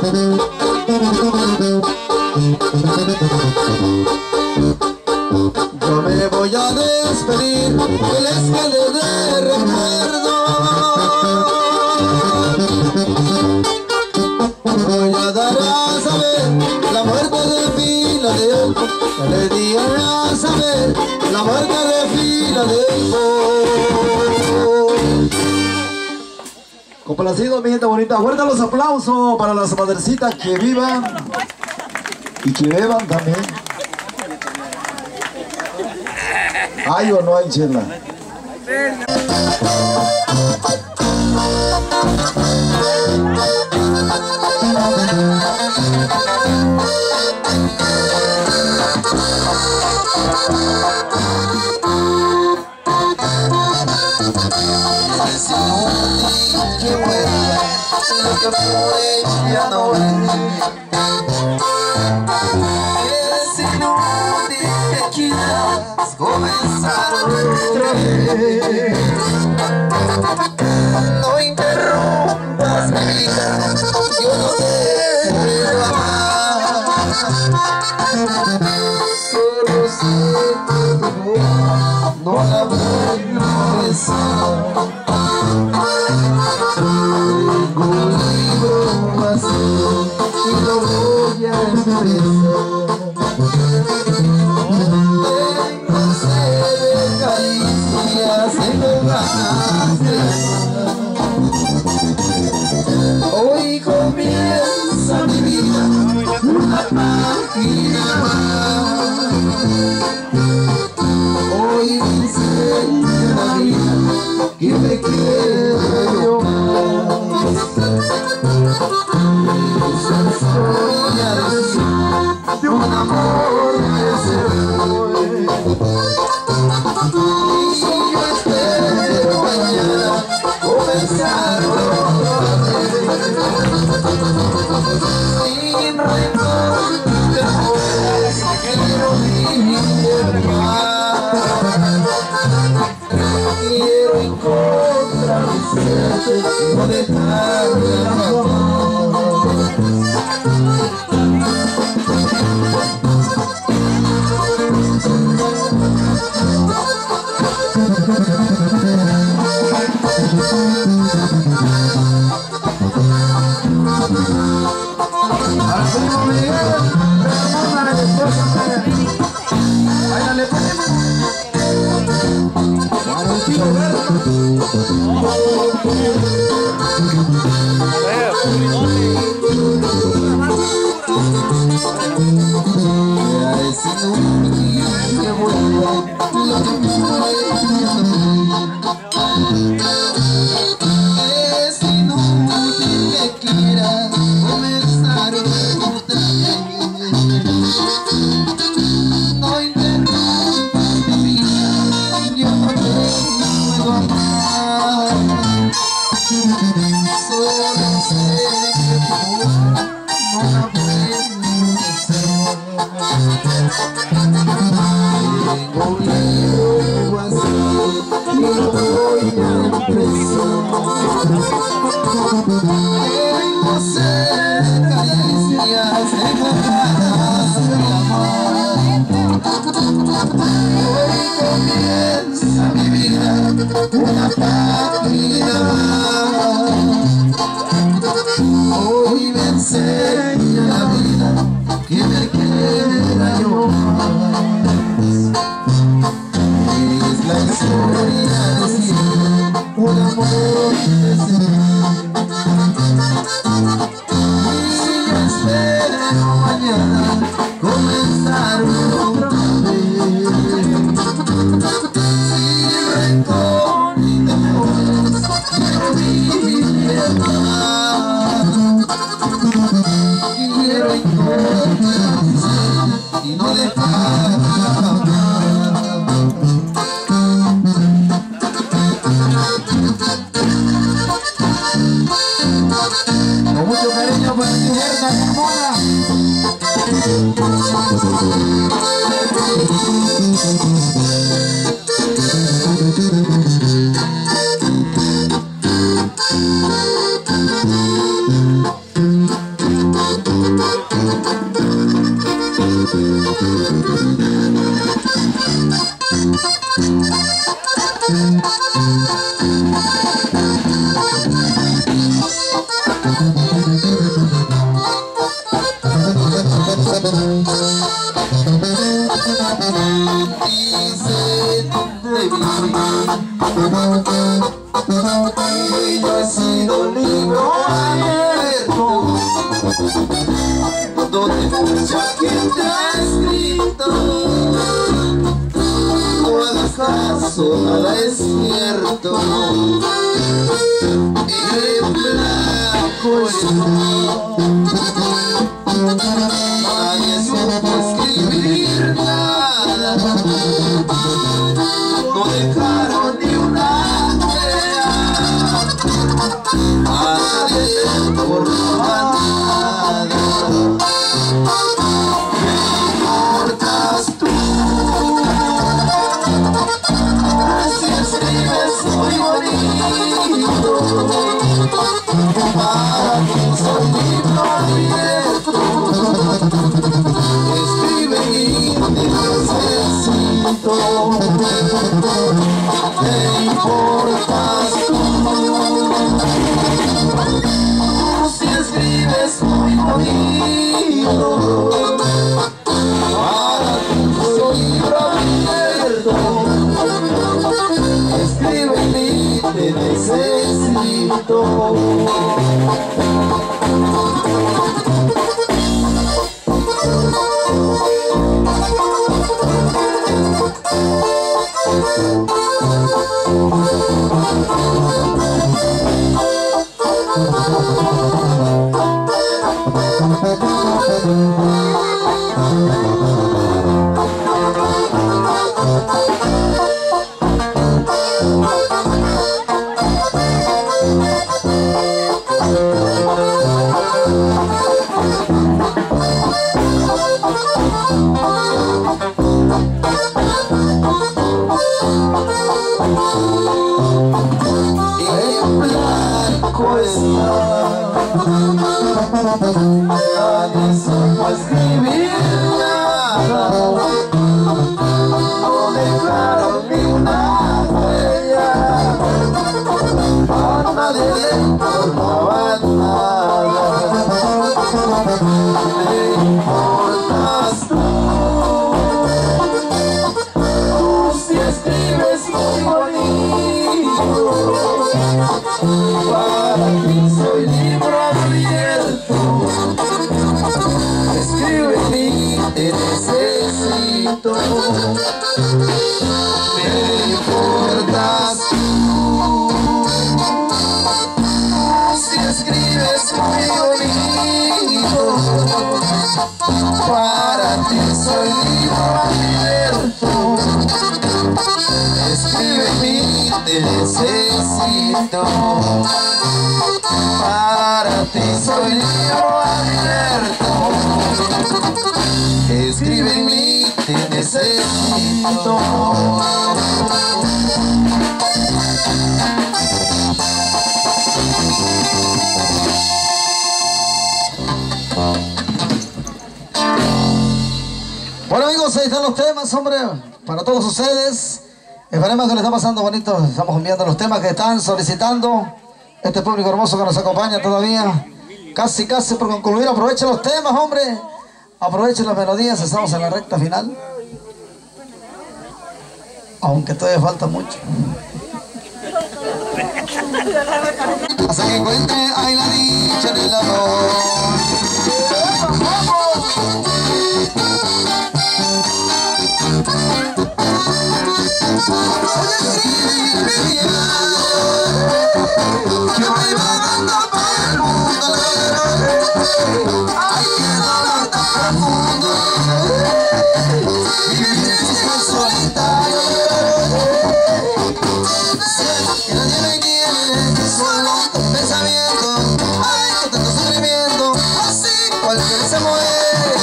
Yo me voy a despedir, que les quede de recuerdo. Voy a dar a saber la muerte de Filadelfo. Le di a saber la muerte de Filadelfo. Complacido, mi gente bonita. Fuerte los aplausos para las madrecitas que vivan y que beban también. ¿Hay o no hay chela? Si un se fue ya no vuelve. Es inútil que quieras comenzar otra vez. No interrumpas mi vida, yo no te puedo amar. Solo sé que tu voz no la vuelvo a besar. Tengo un libro vacío y lo voy a empezar. Tengo sed de caricias, tengo ganas de amar. Hoy comienza mi vida, una página más. Hoy me enseña la vida que me quiero más. Esa historia de un amor que se fue. Y yo espero mañana comenzar otra vez. Sin rencor de amores, quiero vivir en paz. Quiero encontrar mi suerte y no dejarme de amar. Al primo Miguel, Ramón, a la esposa, ahí le ponemos. Para el tío ya es inútil que vuelva lo que fue. Es inútil que quiera comenzar otra vez. No interrumpas mi vida, yo no te puedo amar. Solo sé que tu voz no la puedo besar. Tengo un libro vacío y lo voy a empezar. Tengo sed de caricias, tengo ganas de amar. Hoy comienza mi vida, una página más. Hoy me enseña la vida que me quiera yo más. Es la historia de siempre, un amor que se fue. Y yo espero mañana comenzar otra vez. Sin rencor ni temores, quiero vivir en paz. Quiero encontrar mi ser y no dejar de amar. Con mucho cariño para mi hermana Carmona. Y yo he sido libro abierto, donde mucha gente ha escrito. No hagas caso, nada es cierto. En blanco nadie supo escribir nada. No dejaron ni una idea a nadie por te necesito. Nadie supo escribir nada, no dejaron ni una huella, a nadie le importaba nada. Me importas tú si escribes muy bonito, para ti soy libro abierto. Escribe en mí, te necesito. Me importas tú si escribes muy bonito, para ti soy libro abierto. Escribe en mí, te necesito. Para ti soy libro abierto. Escribe en mí, te necesito. Bueno amigos, ahí están los temas, hombre, para todos ustedes. Esperemos que les está pasando bonito. Estamos enviando los temas que están solicitando este público hermoso que nos acompaña todavía. Casi por concluir. Aprovechen los temas, hombre. Aprovechen las melodías. Estamos en la recta final. Aunque todavía falta mucho. Hasta que encuentre ahí la dicha en el amor. Yo voy vagando por el mundo, ay, qué dolor tan profundo, vivir solitario, sé que nadie me quiere, solo con pensamiento, ay, con tanto sufrimiento, así cualquiera se muere.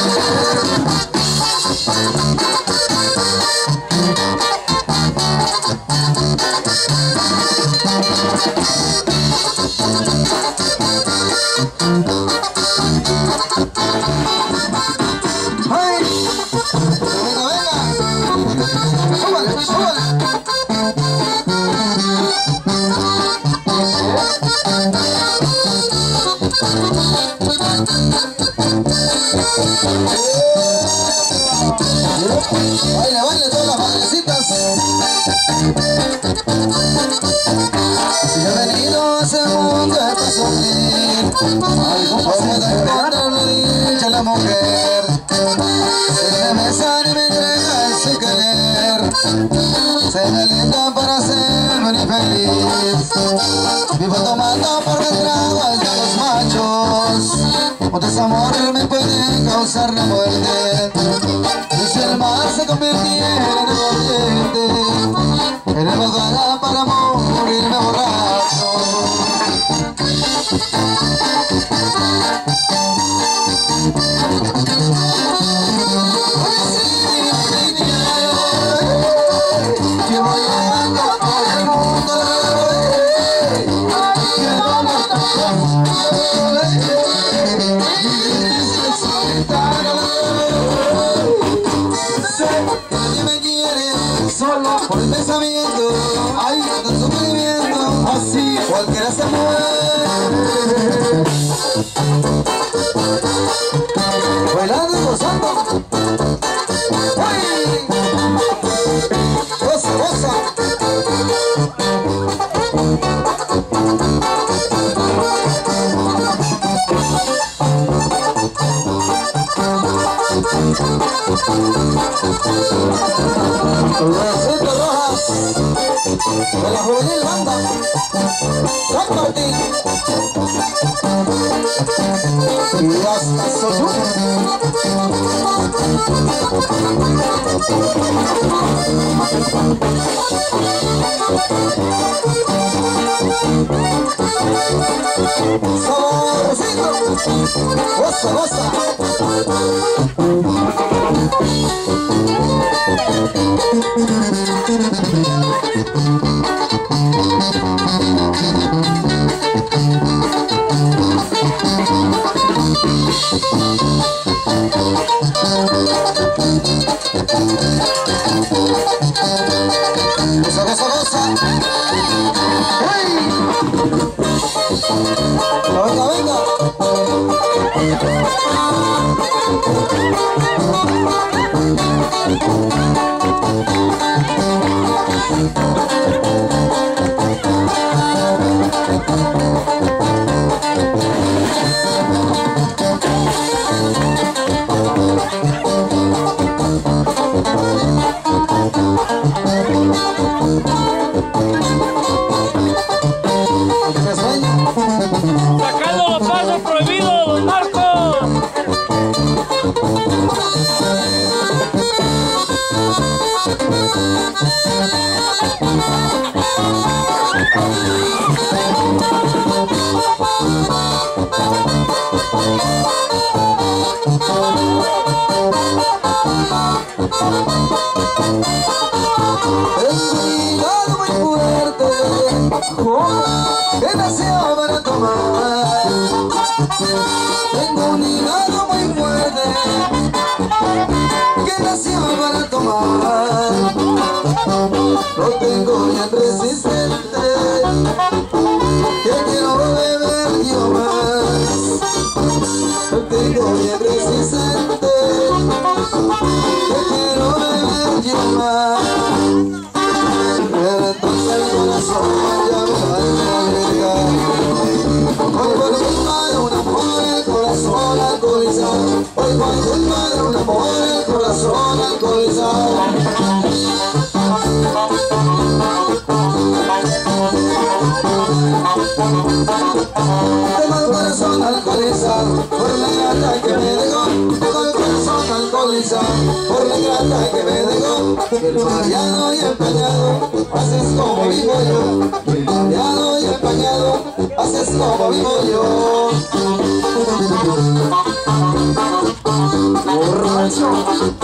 Baile todas las madrecitas. Si he venido a ese mundo es para sufrir, como te encuentro lo dicha la mujer. Si me besan y me entrega sin querer, se me linda para hacerme feliz. Vivo tomando por detrás de los machos, un desamor me puede causar la muerte. Y si el mar se convirtiera en corriente, en emboscada para morirme borracho. Yo voy andando por el mundo, que no me está nadie me quiere, solo por el pensamiento, ay, tan sufrimiento, así cualquiera se muere. Bailando y gozando, ay, goza, goza. la juvenil banda San Martín y hasta Sosú. Saborcito, goza, goza. Goza, goza, goza. ¡Uy! Venga, venga. Sacando los pasos prohibidos, don Marcos. El muy fuerte, que nació para tomar. Tengo un hígado muy fuerte, que nació para tomar. Lo tengo bien resistente, que quiero beber yo más. Lo tengo bien resistente, que quiero beber yo más. Pero entonces el corazón ya me va a albergar. Hoy por culpa de un amor el corazón alcoholizado. Hoy por culpa de un amor el corazón alcoholizado. Tengo el corazón alcoholizado por la ingrata que me dejó. Tengo el corazón alcoholizado por la ingrata que me dejó. El mareado y empañado, así es como vivo yo. El mareado y empañado, así es como vivo yo. Borracho.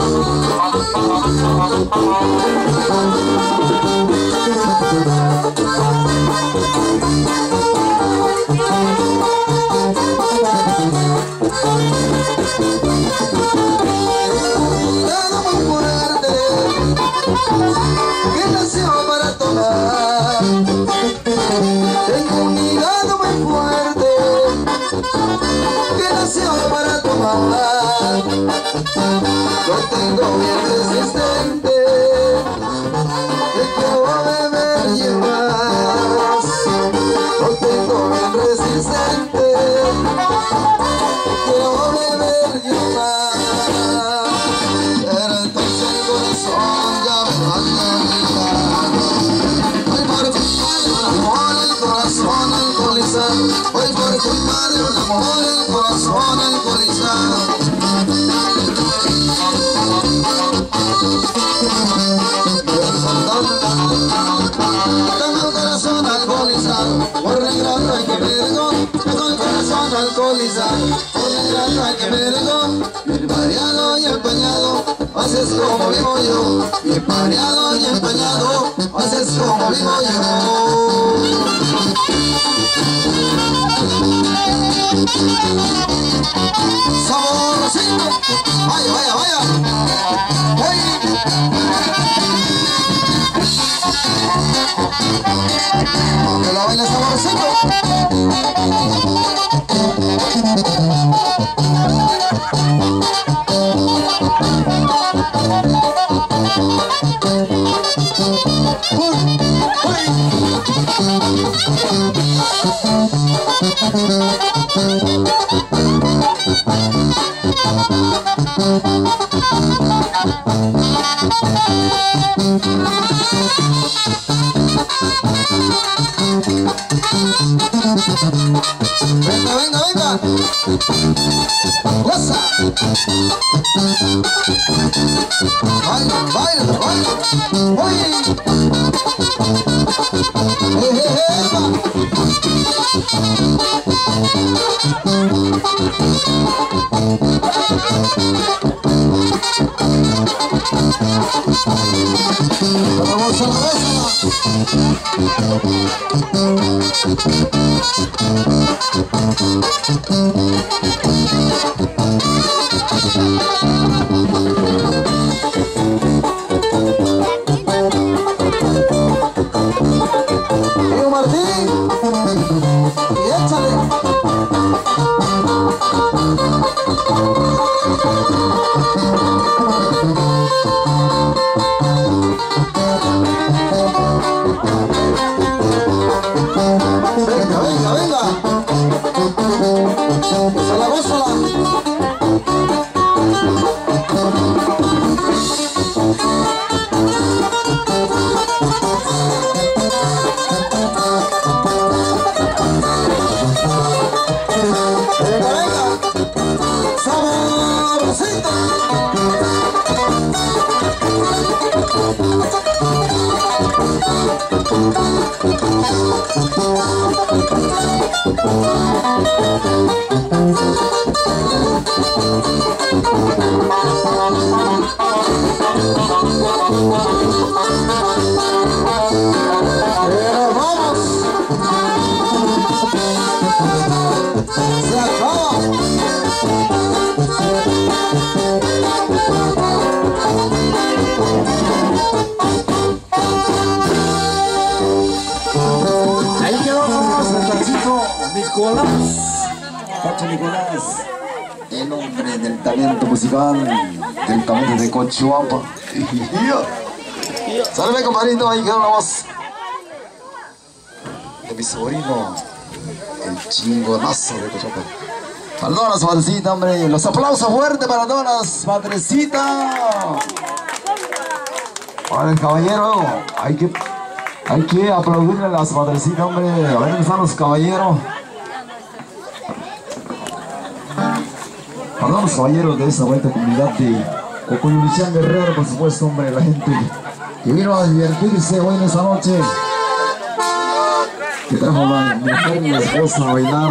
Muy fuerte, que nació para tomar. Tengo un hígado muy fuerte, que nació para tomar. Lo tengo bien resistente, que quiero beber y más. Lo tengo bien resistente, que quiero beber y más. Pero entonces el corazón ya me va a albergar. Hoy por culpa de un amor el corazón alcoholizado. Hoy por culpa de un amor el corazón alcoholizado. Tengo el corazón alcoholizado por la ingrata que me dejó. Tengo el corazón alcoholizado por la ingrata que me dejó. Bien mareado y empañado, así es como vivo yo. Bien mareado y empañado, así es como vivo yo. Saborcito, vaya, vaya, vaya. Que la baila saborcito. Uy, uy. ¡Goza! ¡Baila, baila, baila! ¡Oye! ¡Vamos a la Diego Martín, y échale. Venga, venga, venga. Gózala, gózala. Venga, venga. Saborcito. Vamos. Se acaba. Ahí quedamos, el Tachito Nicolás. Tacho Nicolás, el hombre del talento musical, del talento de Cochuapa. Salve, compadrito, ahí quedó la voz de mi sobrino, el chingonazo de Cochuapa. Para todas las madrecitas, hombre, los aplausos fuertes para todas las madrecitas. Para el caballero, hay que aplaudirle a las madrecitas, hombre. A ver dónde están los caballeros. A los caballeros de esa bonita comunidad de Cocoyulichán Guerrero, por supuesto, hombre, la gente que vino a divertirse hoy en esta noche, que trajo la mujer y la esposa a bailar.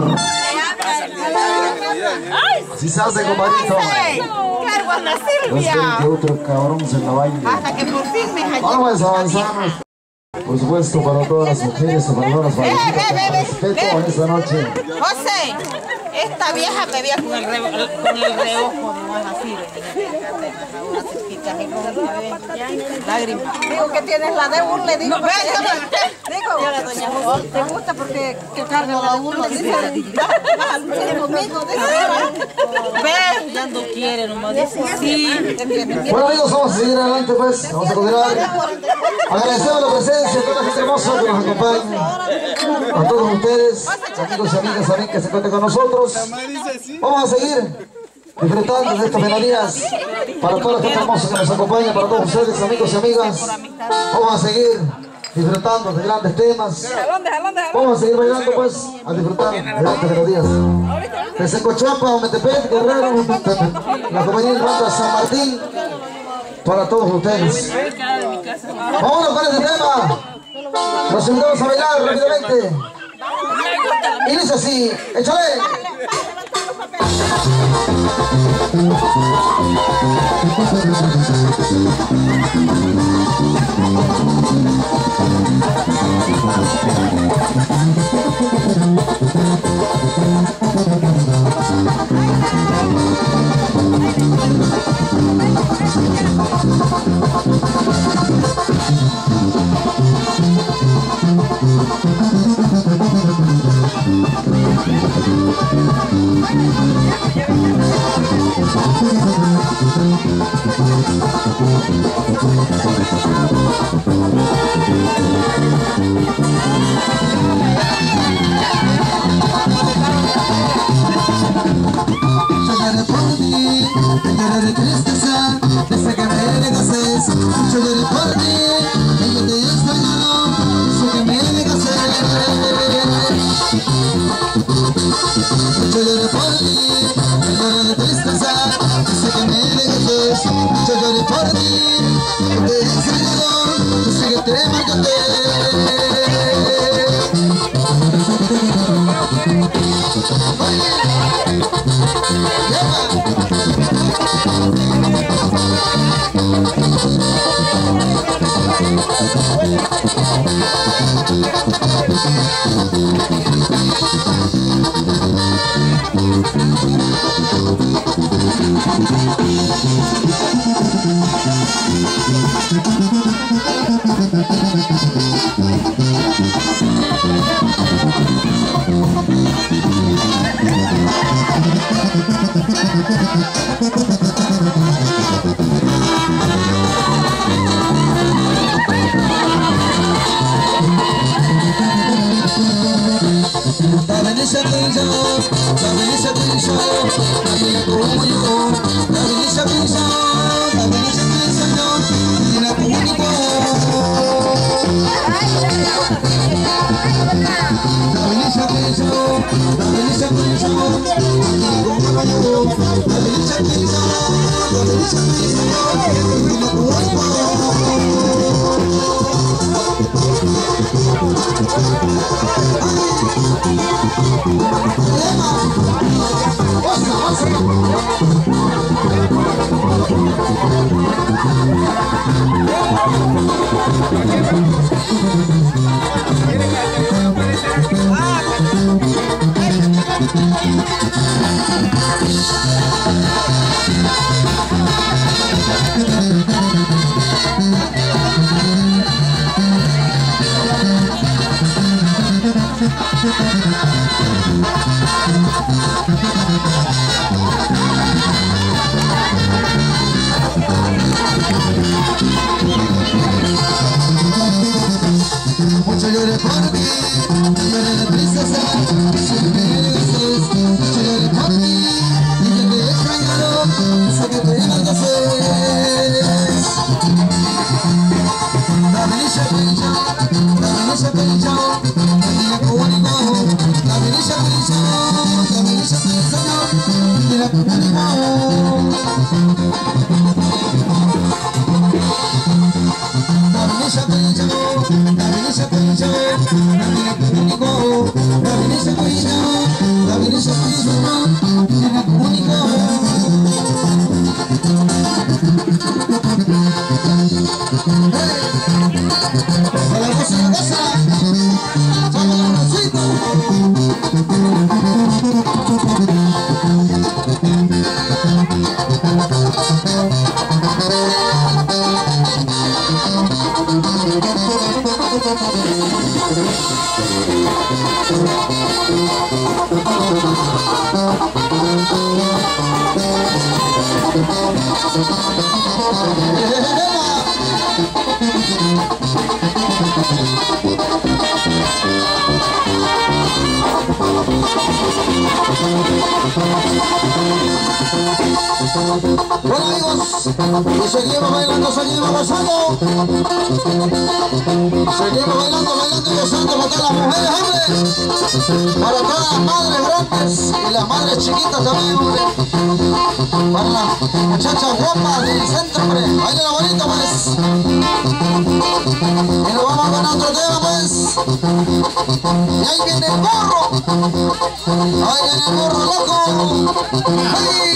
Así se hace, compadrito. Ana No Silvia. esperen que otro cabrón se la baile. Hasta que por fin me hallé. Vamos a avanzar. Por supuesto, para todas las mujeres, para todas las madrecitas, con respeto en esta noche. José, esta vieja me veía con el reojo, no es así. Lágrimas. Digo que tienes la de un, le digo. No, ve, Digo, ¿te gusta porque que carga la uno? Dice, conmigo, Ve, ya no quiere, nomás dice sí. Bueno, amigos, vamos a seguir adelante, pues. Vamos a continuar. Agradecemos la presencia de toda la gente hermosa que nos acompaña. A todos ustedes, amigos y amigas también que se encuentran con nosotros. Vamos a seguir disfrutando de estas melodías para toda la gente hermosa que nos acompaña, para todos ustedes, amigos y amigas. Vamos a seguir disfrutando de grandes temas. Vamos a seguir bailando, pues, a disfrutar de grandes melodías. Desde Cochuapa, Metepec, Guerrero, la compañía de banda San Martín, para todos ustedes. Vámonos con este tema. Nos invitamos a bailar rápidamente. Y dice así, échale. Lloraré por ti, te lloraré de tristeza, desde que me regases. Lloraré por ti, que yo te he extrañado, desde que me regases. Mucho lloré por ti, lloré de tristeza, siempre me dices, mucho lloré por ti, y que te he extrañado, sé que te enloqueces. Dame ese pecho, el día único, dame ese pecho, el día único. Bueno amigos, y seguimos bailando, seguimos gozando. Seguimos bailando, bailando y gozando para todas las mujeres, hombre. Para todas las madres grandes y las madres chiquitas también, hombre. Para las muchachas guapas del centro, hombre. Bailen bonito, pues. Y nos vamos con otro tema, pues. Y ahí viene el burro. Ahí viene el burro loco. ¡Hey!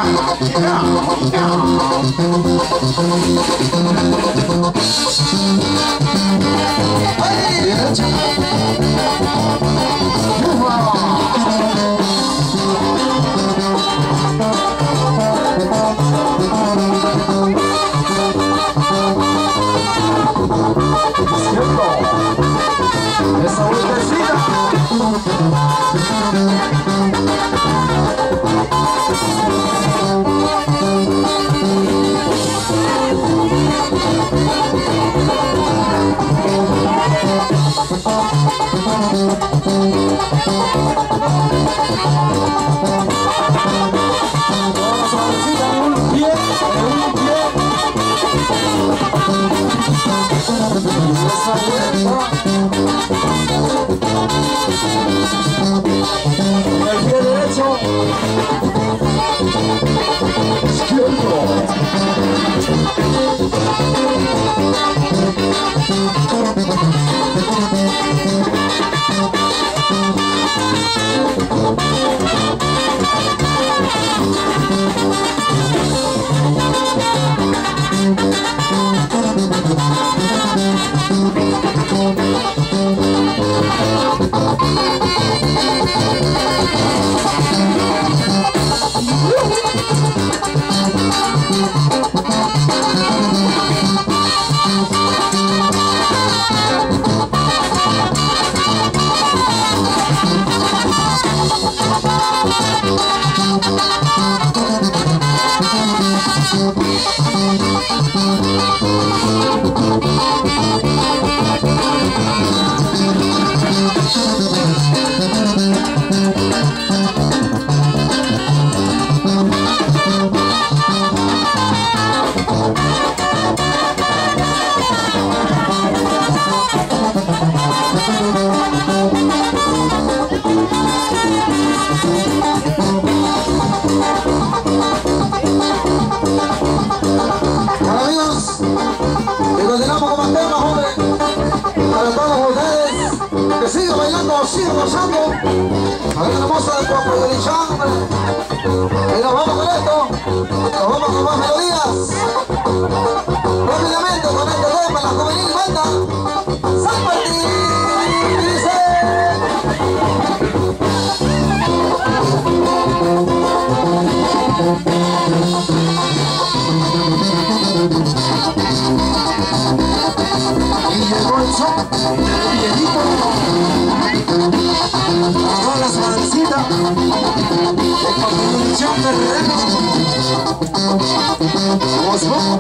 Esa vueltecita. El pie derecho, izquierdo. Bueno amigos, y continuamos con más temas, hombre. Para todos ustedes, que sigan bailando, sigan gozando. A ver la hermosa del Cuapo de Lichán, hombre. Y nos vamos con esto, nos vamos con más melodías. Rápidamente con este tema, la juvenil banda San Martín. Dice... Y llegó el son del viejito con las mancitas de Constitución Guerrero. Vamos, vamos.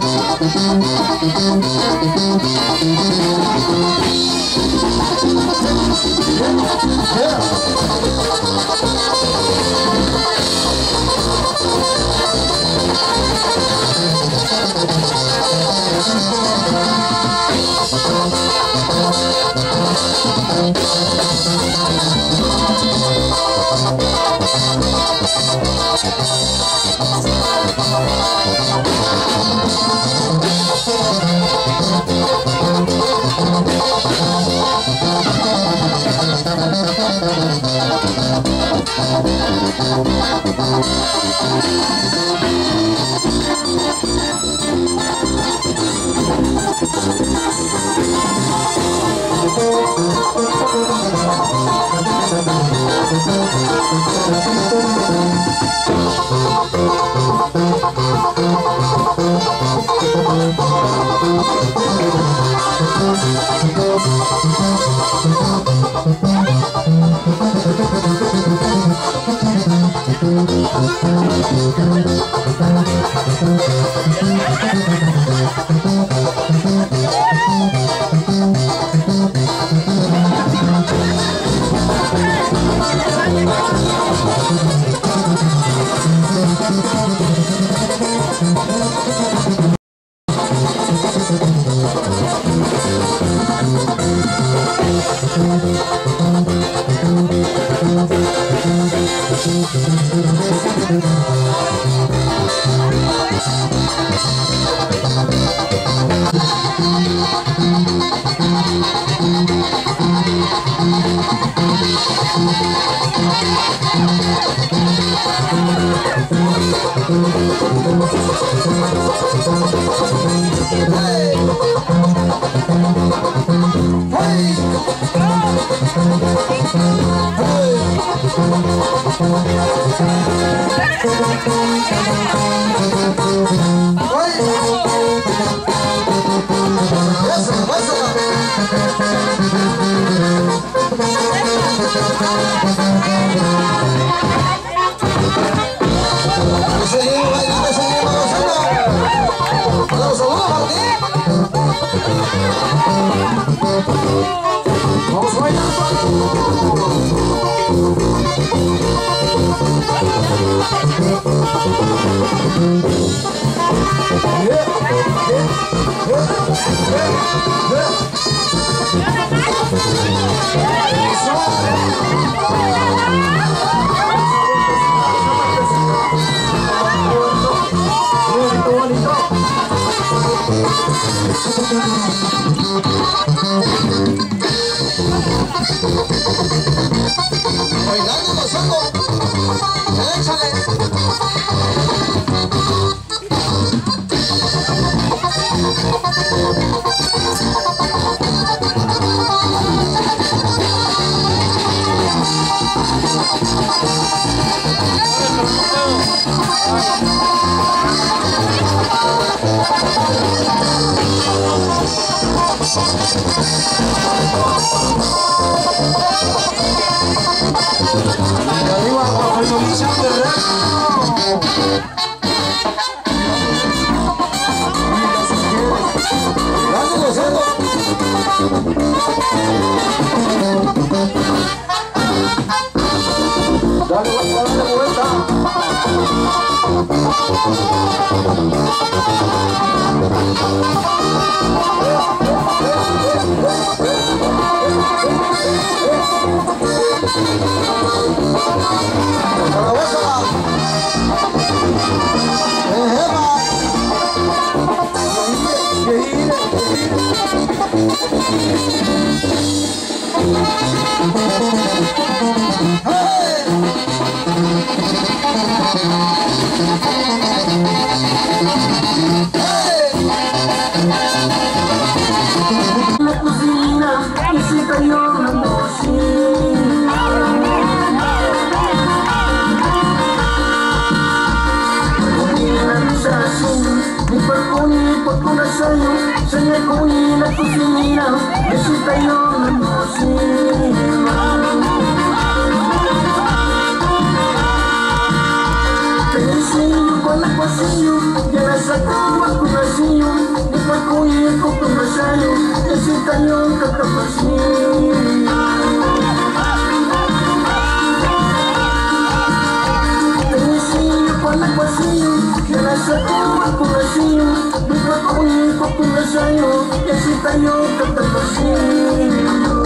Seguimos bailando, seguimos gozando. Saludos, Martín. Vamos bailando. Bailando, gozando. Échale. La cocina y se cayó la cocina. Mi cuerpo ni por corazón, se me cuni la cocina y se cayó la cocina. Con el pasillo, ya la sacó al corazillo, mi cuerpo y el coco masayo, ese cañón que te pasillo. Con el pasillo, ya la sacó al corazillo, mi cuerpo y el coco masayo, ese cañón que te pasillo.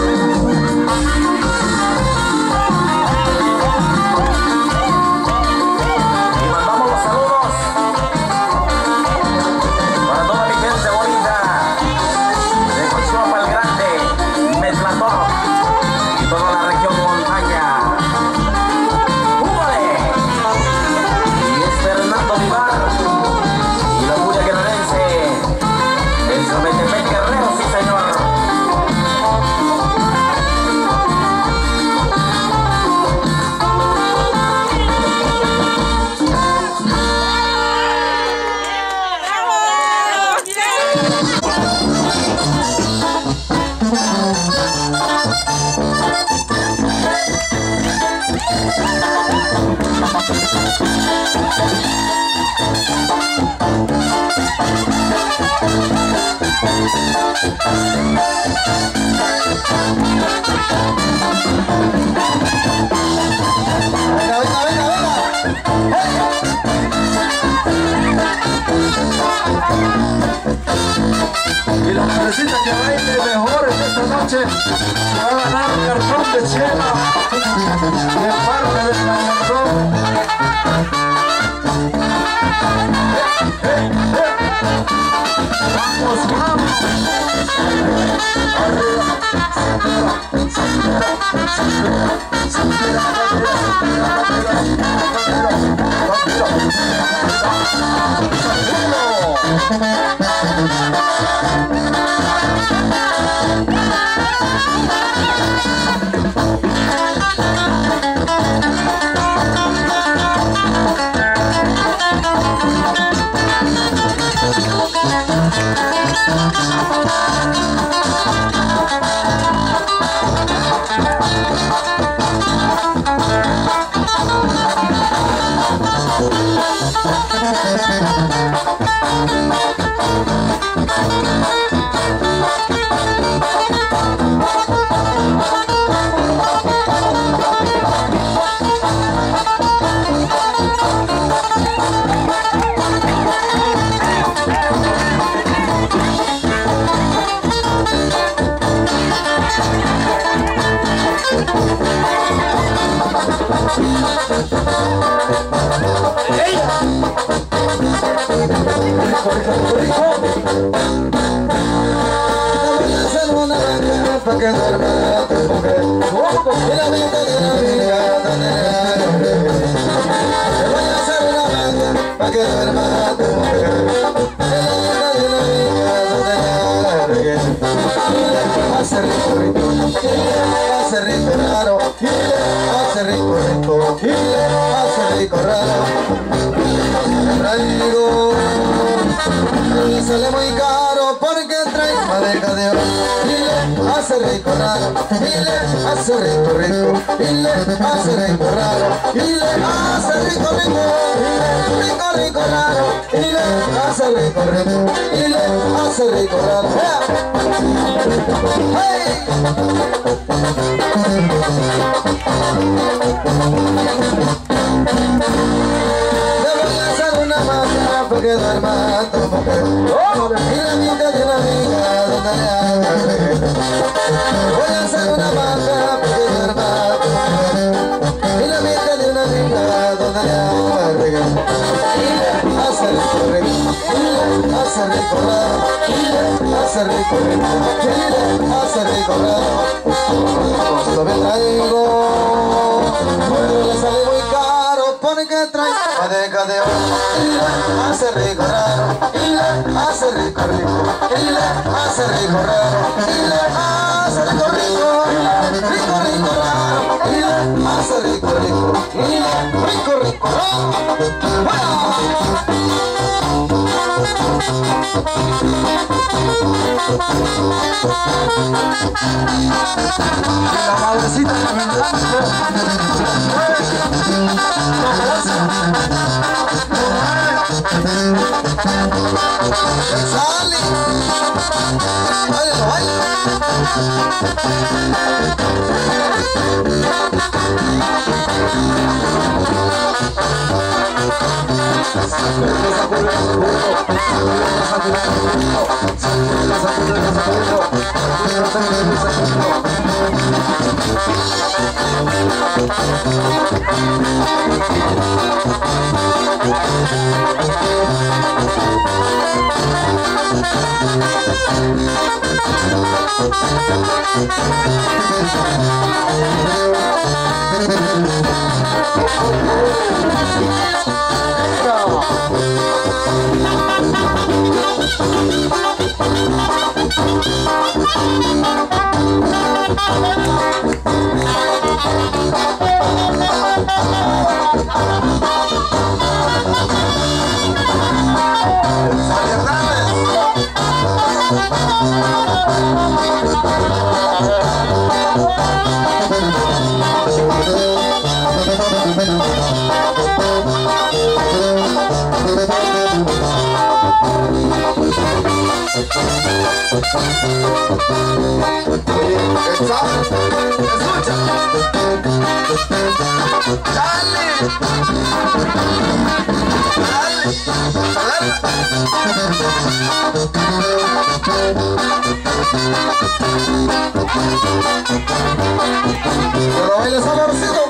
Y la mujercita que baile mejor en esta noche se va a ganar un cartón de chela de parte del mañanzón. Vamos, vamos. Pa' que duerma tu mujer, y la venta de una amiga donde te voy a hacer una banda pa' que duerma tu mujer, y la venta de una amiga donde hace rico rico, hace rico raro, hace rico rico, hace rico raro. Traigo, le sale muy caro porque traigo madeja de oro. Hace rico raro, y le hace rico rico, y le hace rico raro, y le hace rico rico, rico rico raro, y le hace rico rico, y le hace rico raro. ¡Hey! Le voy a hacer una magia para que duerma tu mujer, y la mitad de una amiga donde le haga reír. Voy a hacer una magia para que duerma tu mujer, y la mitad de una amiga donde le haga reír. Y le hace rico rico, y le hace hace recorrer, hace recorrer, hace recorrer. Cuando me traigo, pero le sale muy caro, pone que trae madeja de oro. Hace recorrer, hace recorrer, hace recorrer, hace recorrer, rico, rico, hace recorrer, rico, rico, la madrecita de la verdad. Sally, baila, baila. Escucha. Dale. Pero baila saborcito.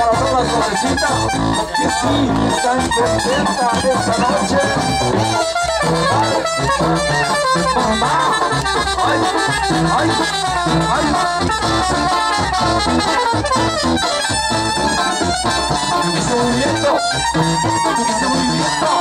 Que sí, están contentas esta noche. Ese movimiento. Ese movimiento.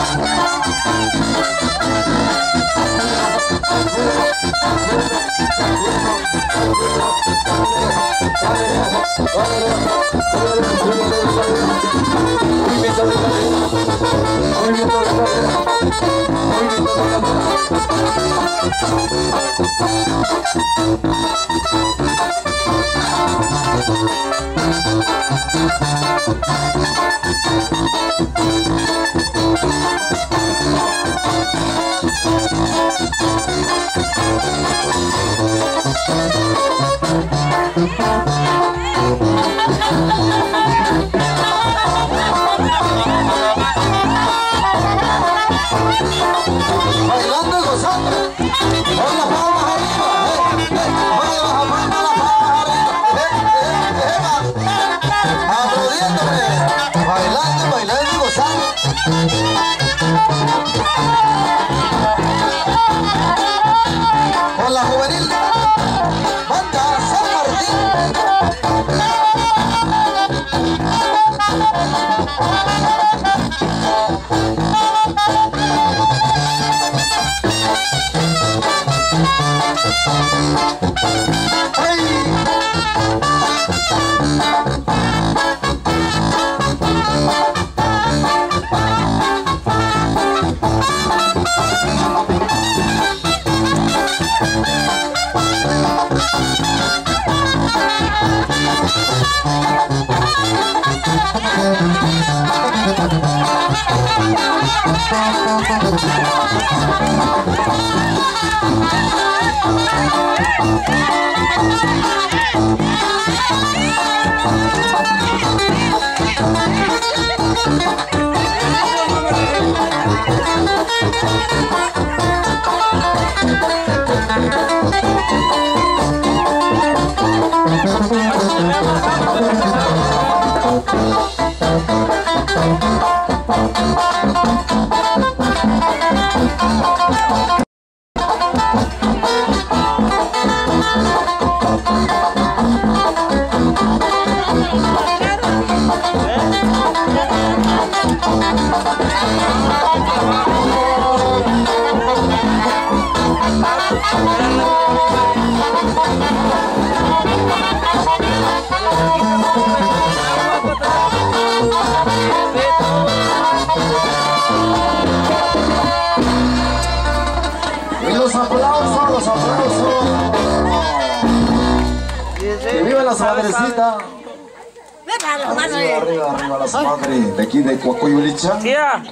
Bailando y gozando, con las palmas arriba, vaya las palmas arriba, aplaudiéndole, bailando y gozando. Con la juvenil banda San Martín. Y los aplausos. Que viva la madrecita. Arriba las madres de aquí de Coacoyulicha. Tía.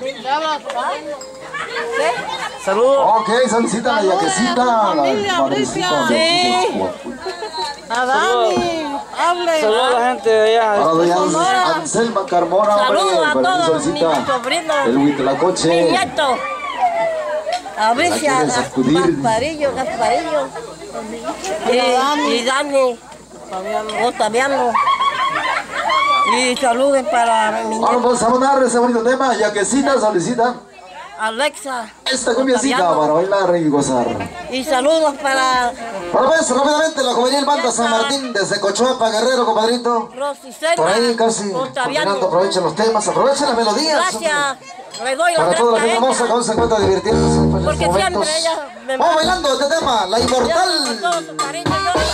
Saludos. Ok, saludcita a la yaquecita, la madrecita. Sí. A Dani, hable. Saludos a la gente de allá. Para doña Anselma Carmona, Saludos a para que todos mis solicita sobrinos, el mis Huitlacoche. nietos. A Bricia, quiere sacudir. Gasparillo. Y Dani. Otaviano. Y saludos para mi Ahora nieta vamos a poner ese bonito tema, yaquecita, solicita Alexa. esta cumbiacita Otaviano. para bailar y gozar. Y saludos para Bueno, pues rápidamente la juvenil banda San Martín desde Cochuapa, Guerrero, compadrito. Rosicena. Por ahí casi Otaviano. terminando, aprovechen los temas, aprovechen las melodías. Gracias. Le doy las Para toda la gracias gente a hermosa ella. que aún se encuentra divirtiéndose pues, en Porque estos siempre momentos. ella me Vamos bailando este tema, la Con inmortal. todo su cariño,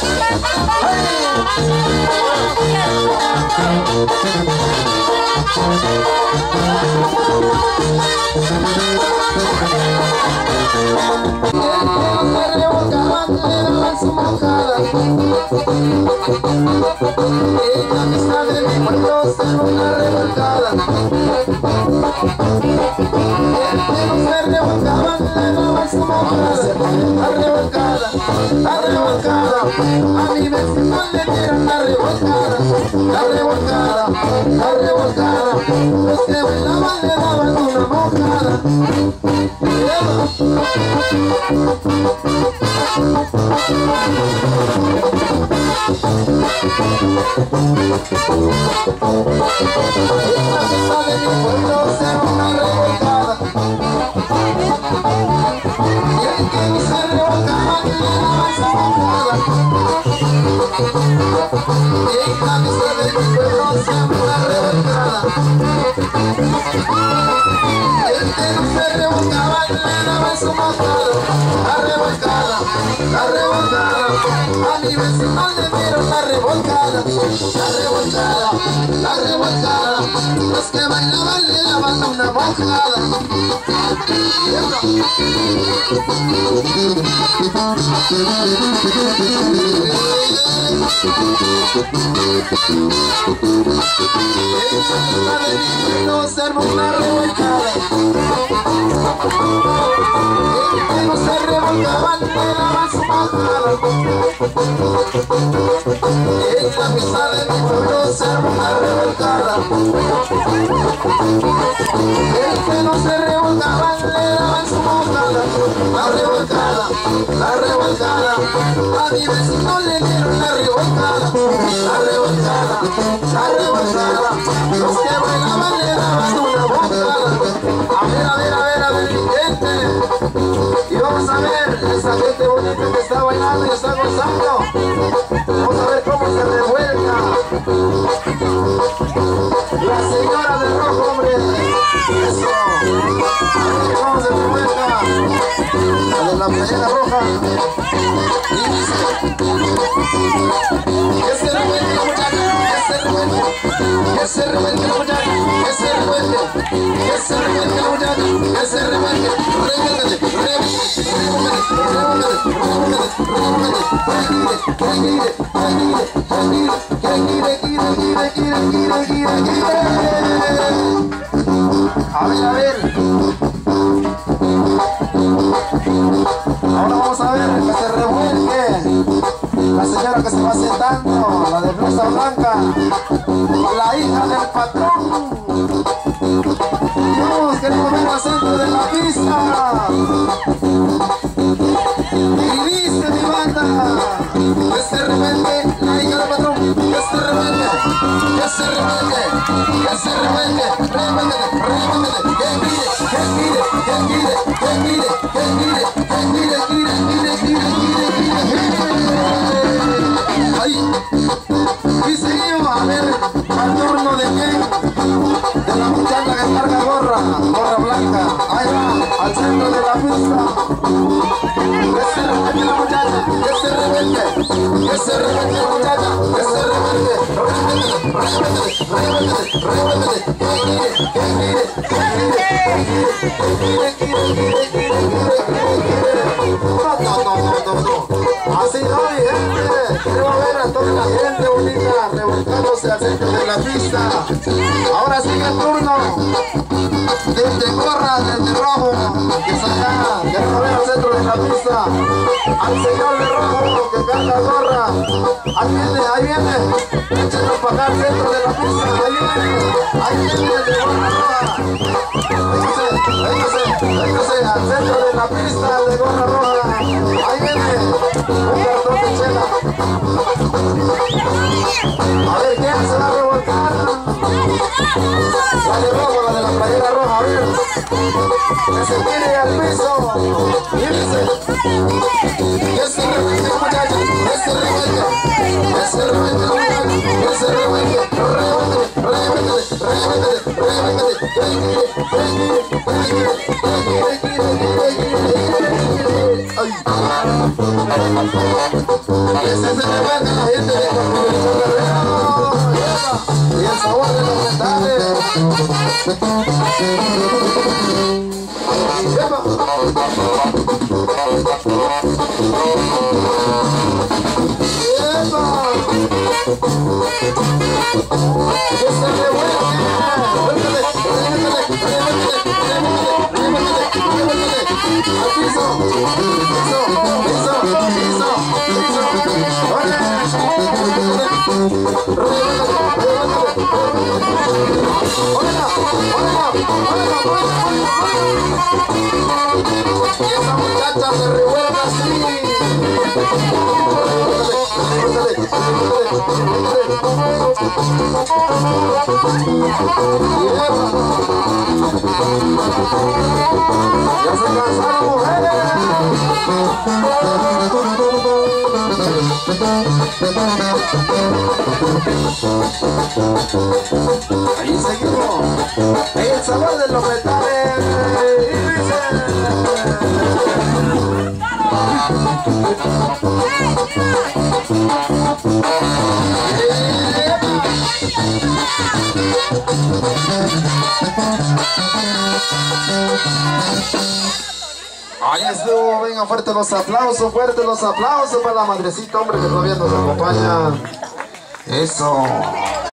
A mi vecino le dieron la revolcada, los que bailaban le daban una mojada. En la mesa de mi pueblo se una revolcada. la misa de mi pueblo se una revolcada. El que no se revolcaba le daba su mojada. La revolcada, la revolcada. A mi vecino le dieron la revolcada. La revolcada, la revolcada. Los que bailaban le daban una mojada. No se armó una revolcada. El que no se revolcaba le daban su mojada. En la misa de mi pueblo se armó una revolcada. El que no se revolcaba le daban su mojada. La revolcada, la revolcada. A mi vecino le dieron la revolcada. La revolcada, la revolcada. Los que bailaban le daban una mojada. A ver, mi gente. Y vamos a ver esa gente bonita que está bailando y está gozando. Vamos a ver cómo se revuelca la señora del rojo, hombre. Eso. A ver cómo se revuelca la de la playera roja. Y dice: que se revuelque la muchacha, que se revuelque, que se revuelque la muchacha, que se revuelque, que se revuelque la muchacha, que se revuelque, revuélcate, a ver. Ahora vamos a ver que se revuelque la señora que se va sentando, la de blusa blanca, la hija del patrón. Dios, queremos ver al centro de la pista. Y dice mi banda: que se revuelque la hija del patrón, que se revuelque, que se revuelque, que se revuelque, revuélquete, revuélquete, que mire, que mire, que mire, que mire, que mire, que mire, ahí. Y seguimos a ver al turno de quién, de la muchacha que carga gorra blanca. Ahí va, al centro de la pista. Que se revuelque la muchacha, que se revuelque la muchacha, que se revuelque, revuélquete, que mire, no. Así no, mi gente. Queremos ver a toda la gente bonita revolcándose al centro de la pista. Ahora sigue el turno del de gorra, del de rojo, que está acá. Queremos ver al centro de la pista al señor de rojo que carga gorra. Ahí viene, échenlo para acá al centro de la pista. Ahí viene el de gorra roja. Véngase al centro de la pista, el de gorra roja. Ahí viene un cartón de chela. A ver quién se va a revolcar. La de rojo, la de la playera roja, a ver. Que se tire al piso. Mírense. Que se revuelque, muchachos. Que se revuelque. Que se revuelque, muchachos. Que se revuelque. Ese se revuelca la gente de Campamento Guerrero. Y el sabor de los metales. Que se revuelque. Al piso. Y esa muchacha se revuelve así. Ya se cansaron, mujeres. Ahí seguimos. El sabor de los metales. Y dice. Ahí estuvo, venga, fuerte los aplausos para la madrecita, hombre, que todavía nos acompaña. Eso.